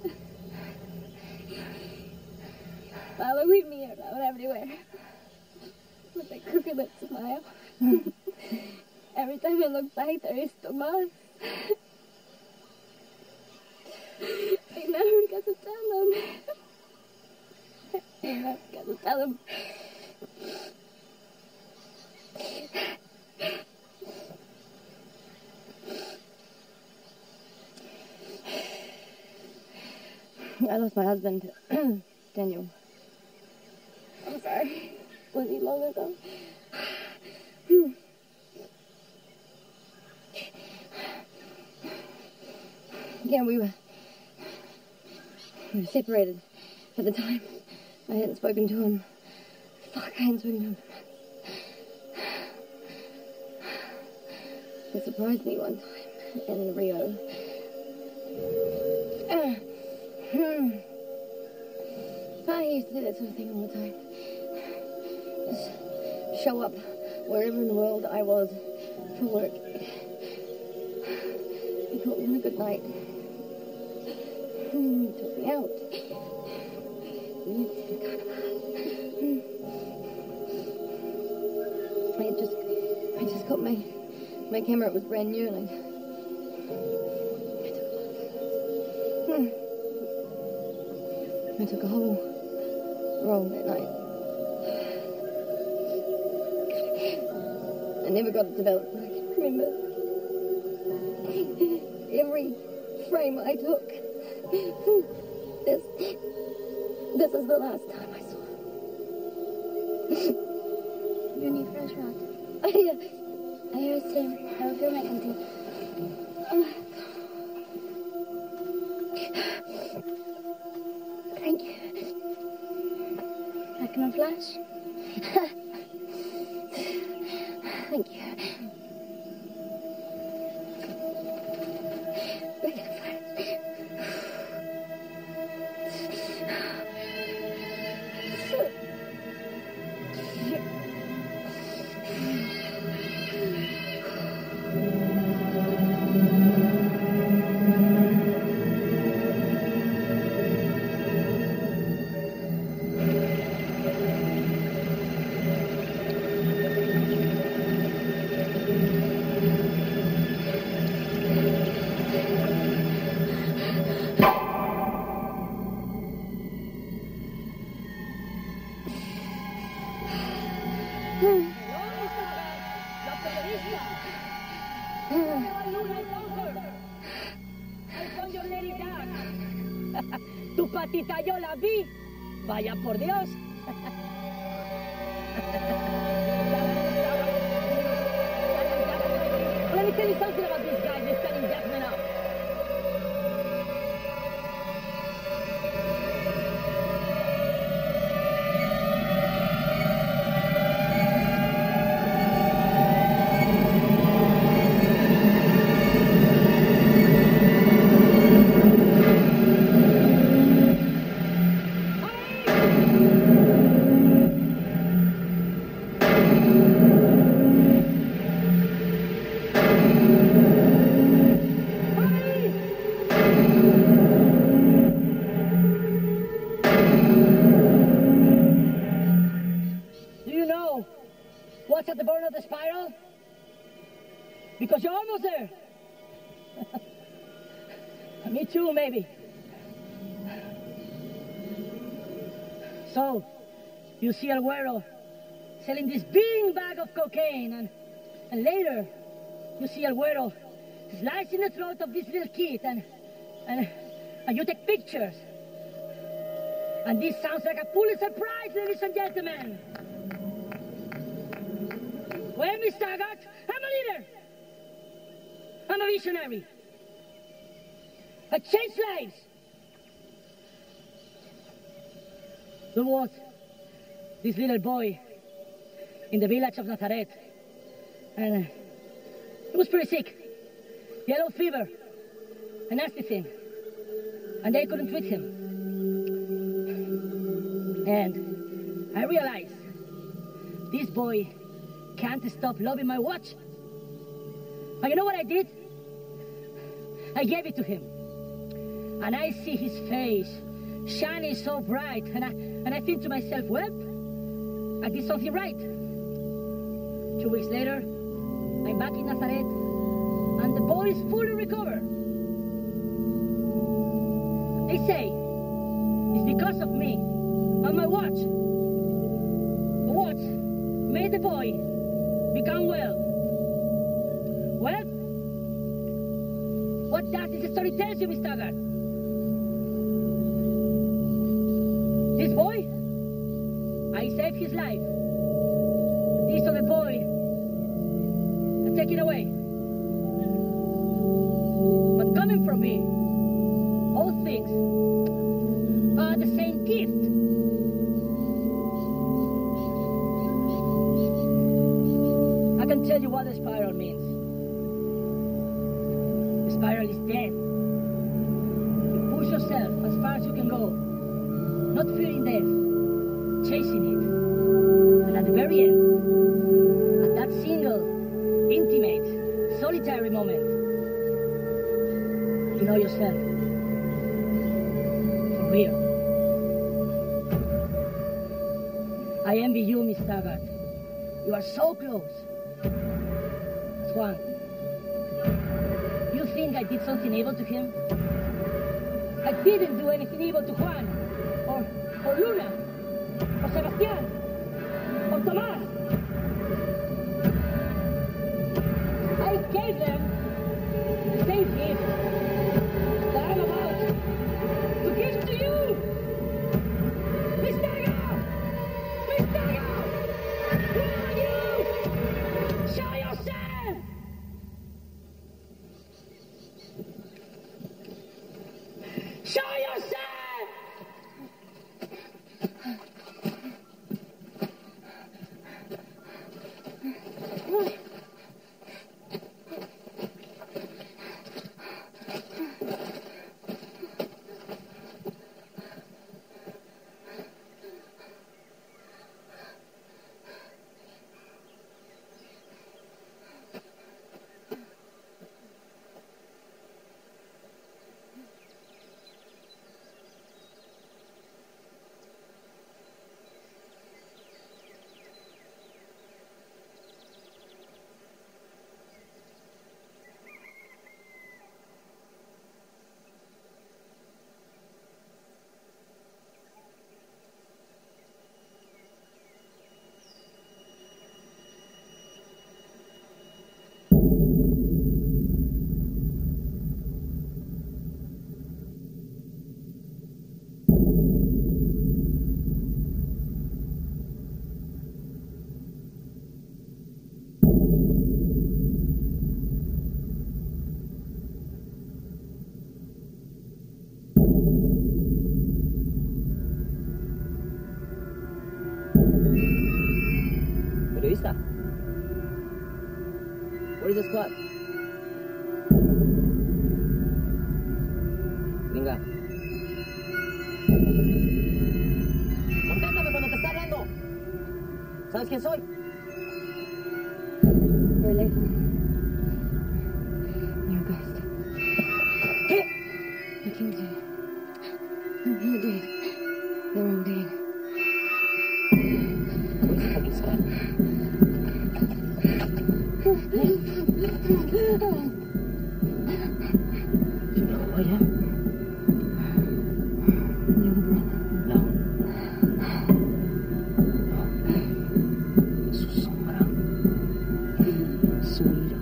following me around everywhere with a crooked smile. Every time I look back, there is Tomas. I never got to tell him. I never got to tell him. I lost my husband, Daniel. I'm sorry. Was he long ago? Yeah, we were, we were separated at the time. I hadn't spoken to him. Fuck, I hadn't spoken to him. He surprised me one time in Rio. Uh, hmm. I used to do that sort of thing all the time. Just show up wherever in the world I was for work. He called me a good night. He took me out. I just, I just got my, my camera. It was brand new, and I, I took a lot. Hmm. I took a whole roll that night. I never got it developed, but I can remember every frame I took. This, this is the last time I saw him. You need fresh water. I, I hear a steam. I will fill my empty. Thank you. Like no flash? Thank you. Like no flash. Tu patita yo la vi. Vaya por Dios. Let me tell you something about these guys. They're standing deaf men up. What's at the bottom of the spiral? Because you're almost there. Me too, maybe. So, you see El Güero selling this big bag of cocaine, and, and later, you see El Güero slicing the throat of this little kid, and, and, and you take pictures. And this sounds like a Pulitzer Prize, ladies and gentlemen. Well, Mister Taggart, I'm a leader. I'm a visionary. I change lives. There was this little boy in the village of Nazareth, and uh, he was pretty sick. Yellow fever, a nasty thing, and they couldn't treat him. And I realized this boy can't stop loving my watch. And you know what I did? I gave it to him. And I see his face shining so bright, and I, and I think to myself, well, I did something right. Two weeks later, I'm back in Nazareth, and the boy is fully recovered. They say it's because of me and my watch. The watch made the boy become well. Well, what does this story tell you, Mister Taggart? This boy, I saved his life. This other boy, I take it away. But coming from me, all things are the same gift. I can tell you what the spiral means. spiral is dead. You push yourself as far as you can go, not fearing death, chasing it. And at the very end, at that single, intimate, solitary moment, you know yourself. For real. I envy you, Miss Taggart. You are so close. Juan, you think I did something evil to him? I didn't do anything evil to Juan, or, or Luna, or Sebastián, or Tomás. I gave them the same gift that I'm about to give to you. Miss Taggart! Miss Taggart! Where are you? Show yourself! Show yourself! Periodista. Where is the squad? Venga. Contéstame cuando te está hablando. ¿Sabes quién soy? You're late. You're a ghost. ¿Qué? I killed you. You did. They're all dead. Where's the fucking squad? You know who I am? You're the brother. No. No. Su sombra. Su ira.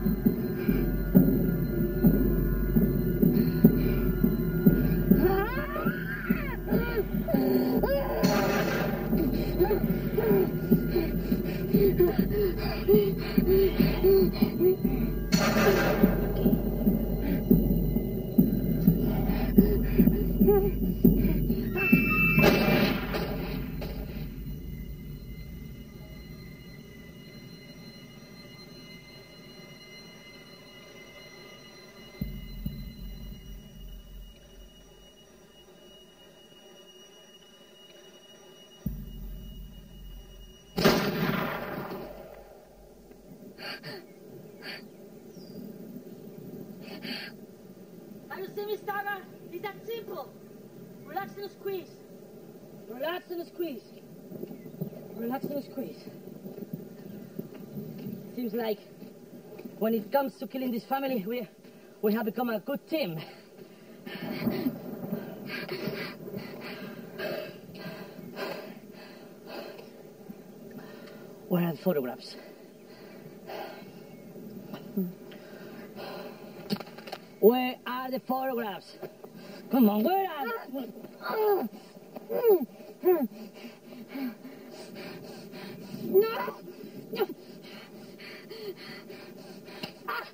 Have you seen Miss Taggart? It's that simple. Relax and squeeze. Relax and squeeze. Relax and squeeze. Seems like when it comes to killing this family, we, we have become a good team. Where are the photographs? Where are the photographs? Come on, where are they? No! No! Ah!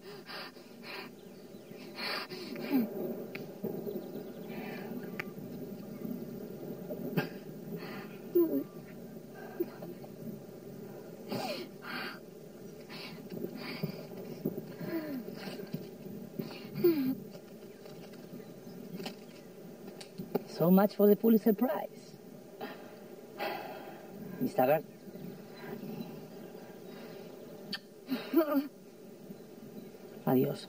So much for the Pulitzer Prize. Miss Taggart. Adiós.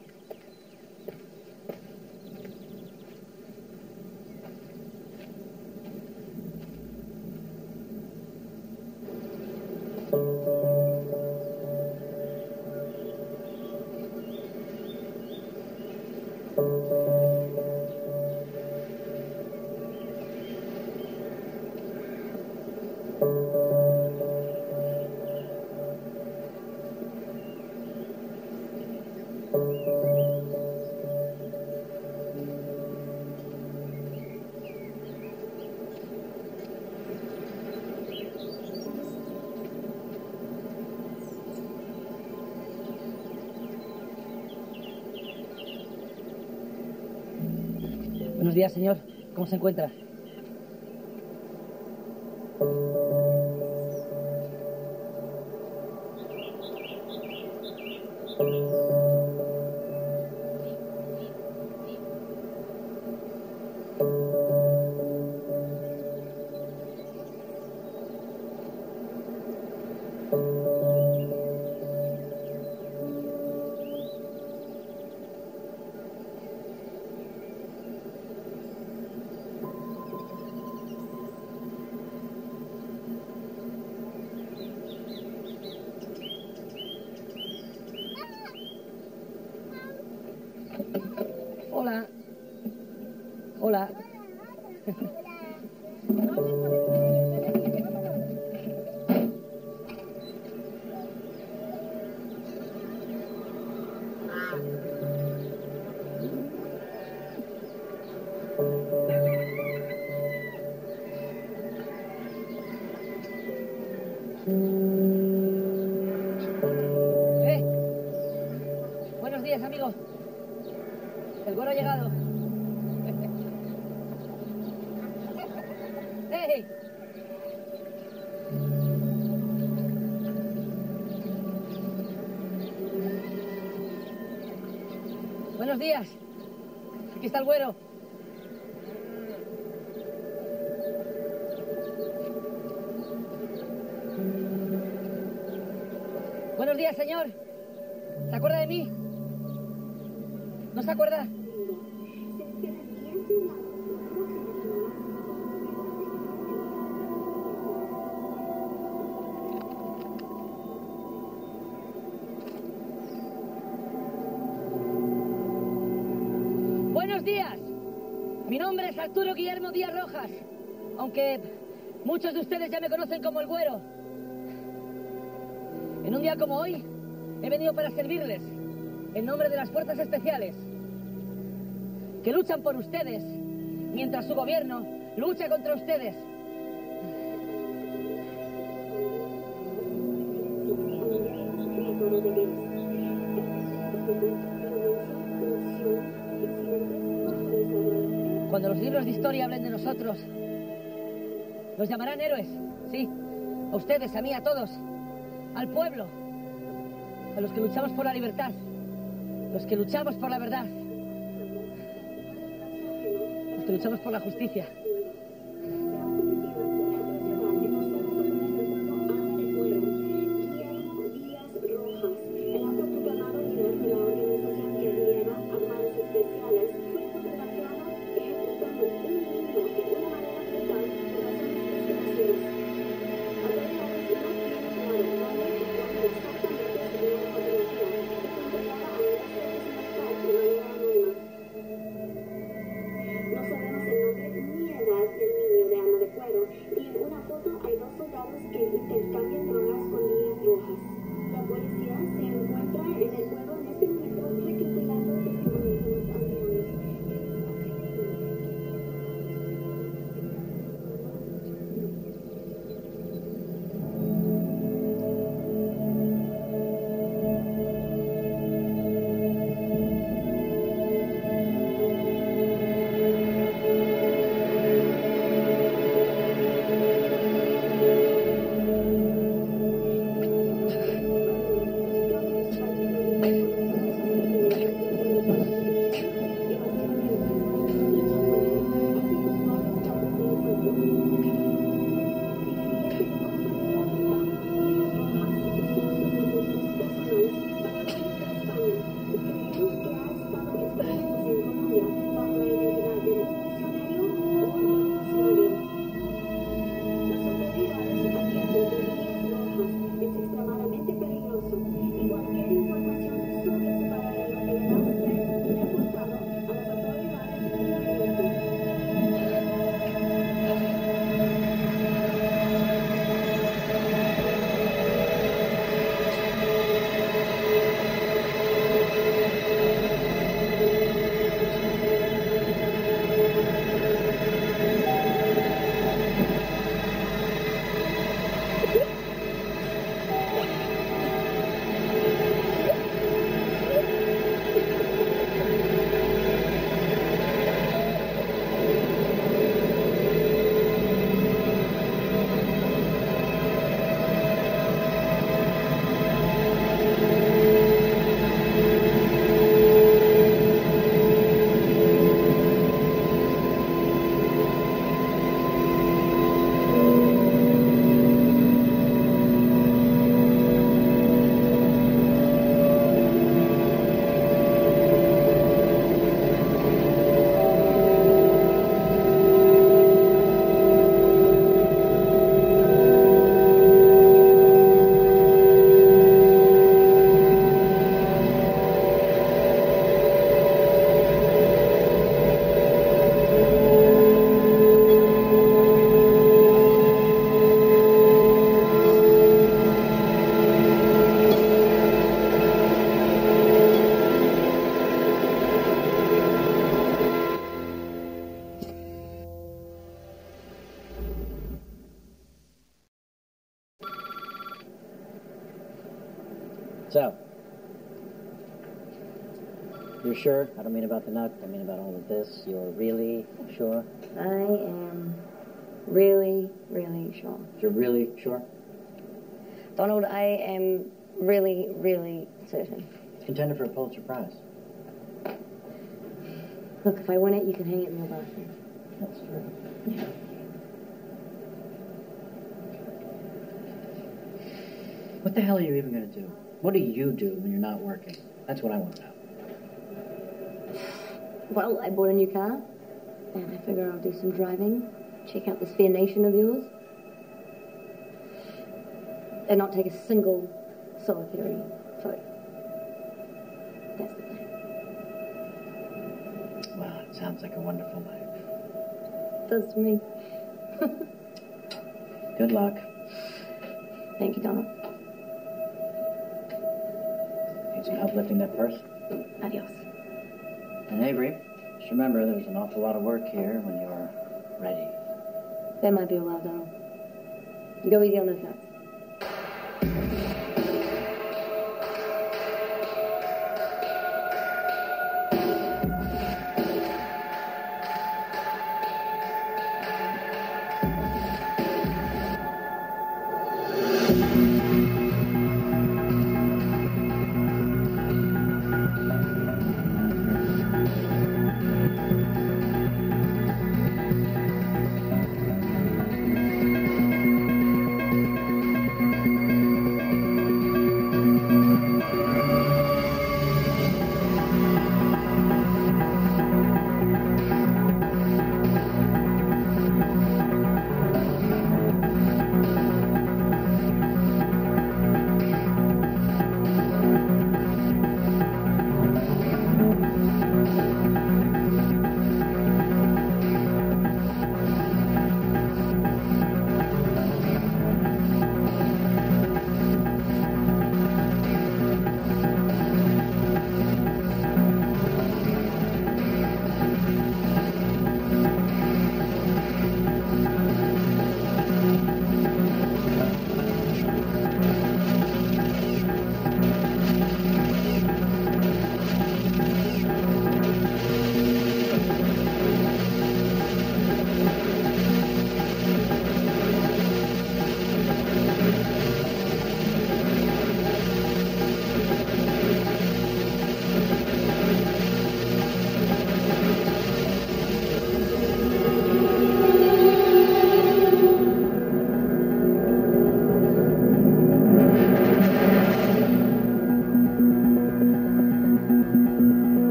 Buenos días, señor. ¿Cómo se encuentra? Hola. Hola. Eh. Buenos días, amigo. El güero ha llegado. ¡Hey! Buenos días. Aquí está el güero. Buenos días, señor. ¿Se acuerda de mí? ¿No se acuerda? Buenos días. Mi nombre es Arturo Guillermo Díaz Rojas, aunque muchos de ustedes ya me conocen como el Güero. En un día como hoy, he venido para servirles en nombre de las fuerzas especiales que luchan por ustedes mientras su gobierno lucha contra ustedes. Cuando los libros de historia hablen de nosotros, los llamarán héroes, sí, a ustedes, a mí, a todos, al pueblo, a los que luchamos por la libertad, los que luchamos por la verdad, los que luchamos por la justicia. No sabemos el nombre ni el You're sure? I don't mean about the nut. I mean about all of this. You're really sure? I am really, really sure. You're really sure? Donald, I am really, really certain. Contender for a Pulitzer Prize. Look, if I win it, you can hang it in your bathroom. That's true. Yeah. What the hell are you even going to do? What do you do when you're not working? That's what I want to know. Well, I bought a new car, and I figure I'll do some driving, check out this fair nation of yours, and not take a single solitary photo. That's the plan. Well, it sounds like a wonderful life. Does to me. Good luck. Thank you, Donald. Need some help lifting that purse? Adios. And Avery, just remember there's an awful lot of work here when you're ready. That might be a while, Donald. Go easy on those nuts.